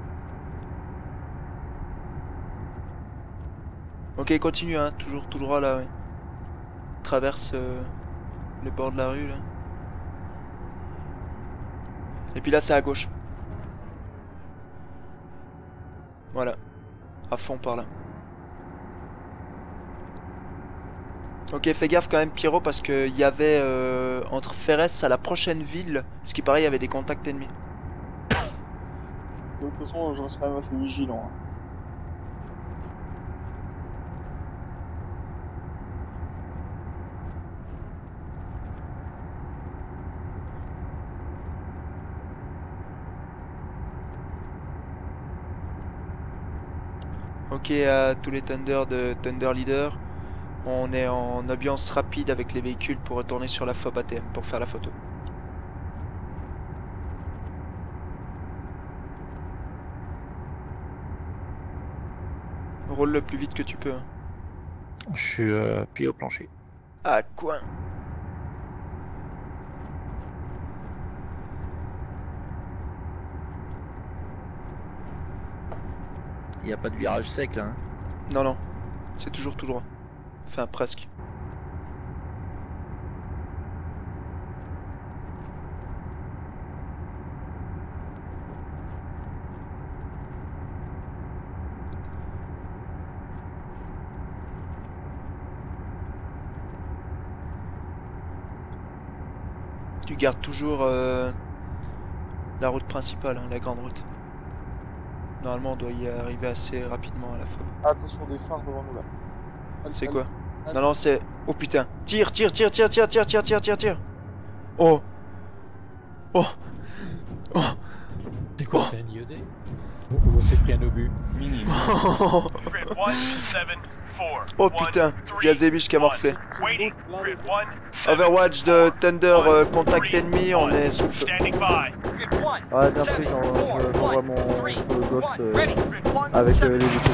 Ok, continue, hein, toujours tout droit là, ouais. Traverse le bord de la rue là. Et puis là, c'est à gauche. Voilà. À fond par là. Ok, fais gaffe quand même, Pierrot, parce qu'il y avait entre Ferres à la prochaine ville, ce qui paraît, il y avait des contacts ennemis. De toute façon, je reste quand même assez vigilant. Hein. Ok, à tous les Thunder de Thunder Leader, on est en ambiance rapide avec les véhicules pour retourner sur la FOB ATM pour faire la photo. Roule le plus vite que tu peux. Hein. Je suis pied au plancher. Ah, coin. Il n'y a pas de virage sec là. Hein. Non, non. C'est toujours tout droit. Enfin, presque. Tu gardes toujours la route principale, hein, la grande route. Normalement, on doit y arriver assez rapidement à la fois. Attention des phares devant nous là. C'est quoi? Non, non, c'est... Oh putain. Tire, tire, tire, tire, tire, tire, tire, tire, tire, tire. Oh. Oh. Oh. C'est quoi, c'est un IED? On s'est pris un obus. Oh putain, Gazébiche qui a morflé. Overwatch de Thunder, contact ennemi, on est sous le feu. Ah, bien pris, j'envoie mon ghost avec les véhicules.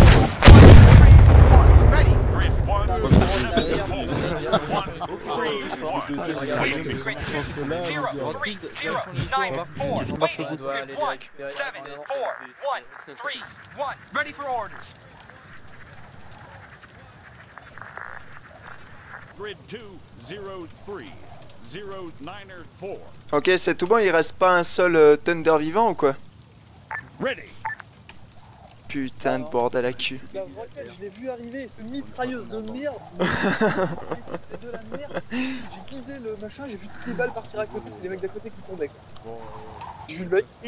Grid 203 094. Ok, c'est tout bon, il reste pas un seul Thunder vivant ou quoi? Ready. Putain de bordel à cul. La roquette, je l'ai vu arriver, ce mitrailleuse de merde. C'est de la merde. J'ai visé le machin, j'ai vu toutes les balles partir à côté, c'est les mecs d'à côté qui tombaient. Bon, j'ai vu le mec.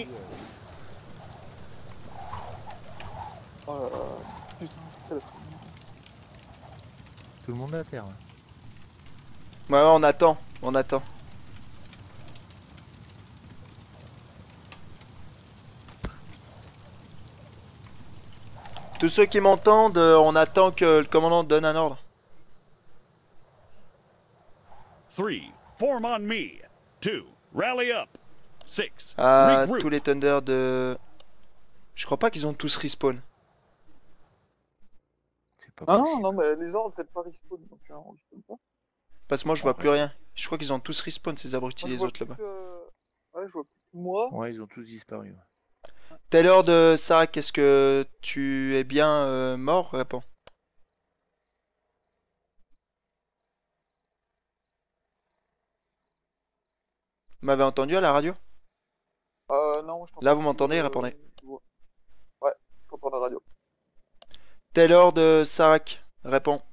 Oh là là. Putain, c'est la... Tout le monde est à terre. Ouais, ouais, on attend, on attend. Tous ceux qui m'entendent, on attend que le commandant donne un ordre. 3, form on me. 2, rally up. 6, À regroup. tous les Thunder de... Je crois pas qu'ils ont tous respawn. pas Ah possible. non, mais les ordres, faites pas respawn, donc on respawn pas. Parce que moi je vois plus rien. Je crois qu'ils ont tous respawn ces abrutis Moi, je les vois autres là-bas. plus que- Ouais, je vois plus que moi. Ouais, ils ont tous disparu. Ouais. Taylor de Sarah, est-ce que tu es bien mort? Réponds. Vous m'avez entendu à la radio? Non, je t'entends. Là vous m'entendez? Répondez. Ouais, je t'entends la radio. Taylor de Sarac, réponds.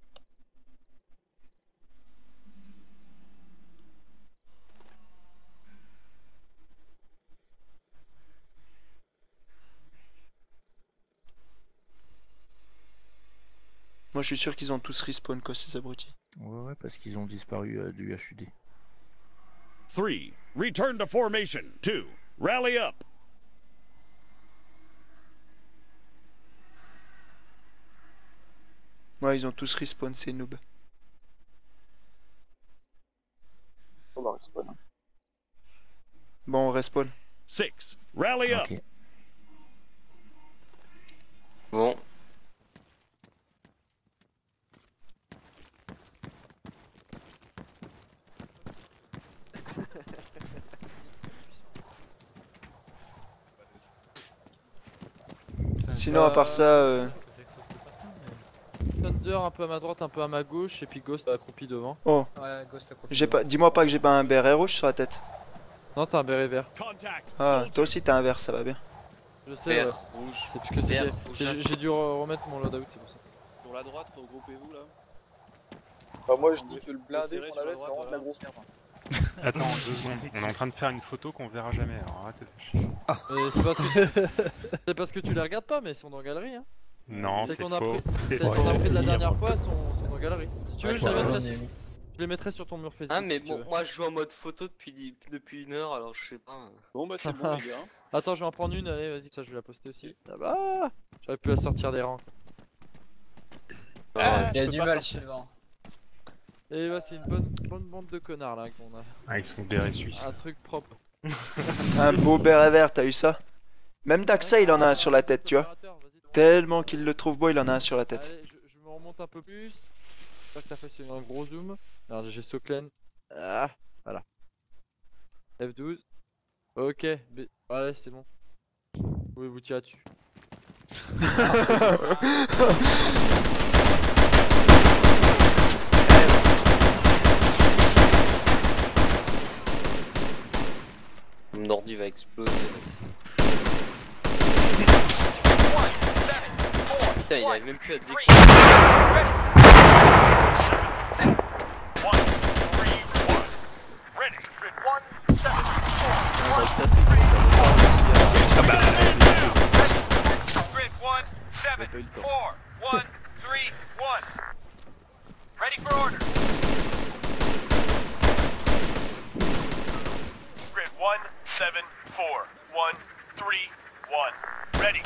Moi je suis sûr qu'ils ont tous respawn quoi ces abrutis. Ouais, parce qu'ils ont disparu du HUD. 3. Return to formation. 2. Rally up. Ouais, ils ont tous respawn ces noobs. On va respawn. Bon, on respawn. 6. Rally up. Ok. Bon. Sinon à part ça... Thunder un peu à ma droite, un peu à ma gauche, et puis Ghost accroupi devant. Oh. Ouais, Ghost accroupi. J'ai pas... Dis-moi pas que j'ai pas un béret rouge sur la tête. Non, t'as un béret vert. Ah, toi aussi t'as un vert, ça va bien. Je sais, ouais. C'est parce que c'était. J'ai dû remettre mon loadout, c'est pour ça. Sur la droite, regroupez-vous là. Bah, moi je dis que le blindé qu'on avait, c'est vraiment de la grosse merde. Attends, 2 secondes. On est en train de faire une photo qu'on verra jamais, alors arrête de faire chier. C'est parce que tu les regardes pas, mais ils sont dans galerie, hein. Non, c'est qu'on a faux. pris- C'est celles qu'on faux. a pris de la dernière fois sont dans galerie. Si tu veux, Ouais, je les ouais, mettrai ouais. sur- je les mettrai sur ton mur Facebook. Ah, mais si tu bon, veux. moi je joue en mode photo depuis 1 heure, alors je sais pas. Bon, bah c'est bon, les gars. Attends, je vais en prendre une, allez, vas-y, ça je vais la poster aussi. Ah bah, j'aurais pu la sortir des rangs. Il y a du mal, Sylvain. Et bah, c'est une bonne bande de connards là qu'on a. Ah, ils sont bérets suisses. Un truc propre. Un beau béret vert, t'as eu ça? Même Daxa il en a un sur la tête, tu vois. Tellement qu'il le trouve beau, il en a un sur la tête. Allez, je me remonte un peu plus. J'espère que ça fait un gros zoom. Alors j'ai Soklen. Ah, voilà. F12. Ok, allez, c'est bon. Vous pouvez vous tirer dessus. Mon ordi va exploser. Putain, il arrive même plus à décoller. Grid 1, 7, 4, 1, 3, 1. Ready for order. Grid 1, 7, 4, 1, 3, 1. Ready.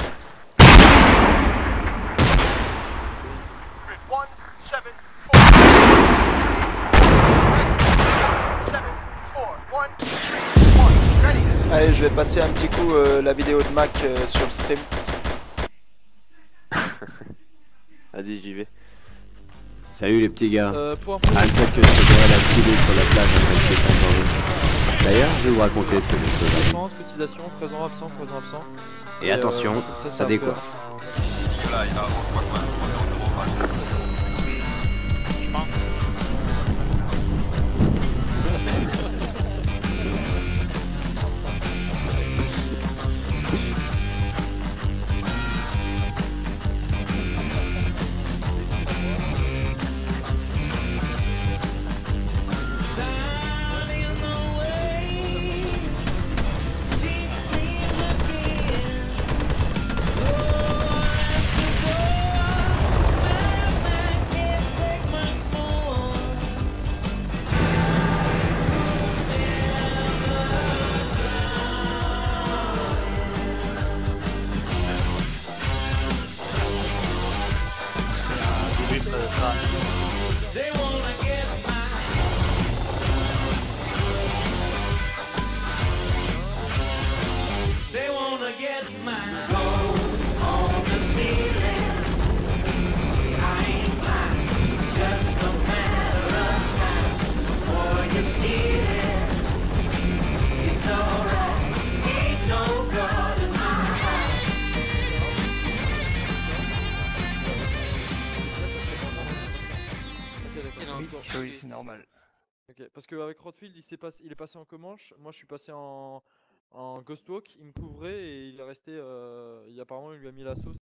Grid 1, 7, 4. Ready. 7, 4, 1, 3, 1. Ready. Allez, je vais passer un petit coup la vidéo de Mac sur le stream. Vas-y, j'y vais. Salut les petits gars. Pour Ah, peut-être que je serai la pilée sur la plage en train de s'étendre. D'ailleurs, je vais vous raconter ce que je fais. France, cotisation, présent absent, présent absent. Et attention, comme ça décoiffe. Voilà, il a normal. Ok, parce qu'avec Rodfield, il est passé en Comanche, moi je suis passé en Ghostwalk, il me couvrait et il est resté. Apparemment, il lui a mis la sauce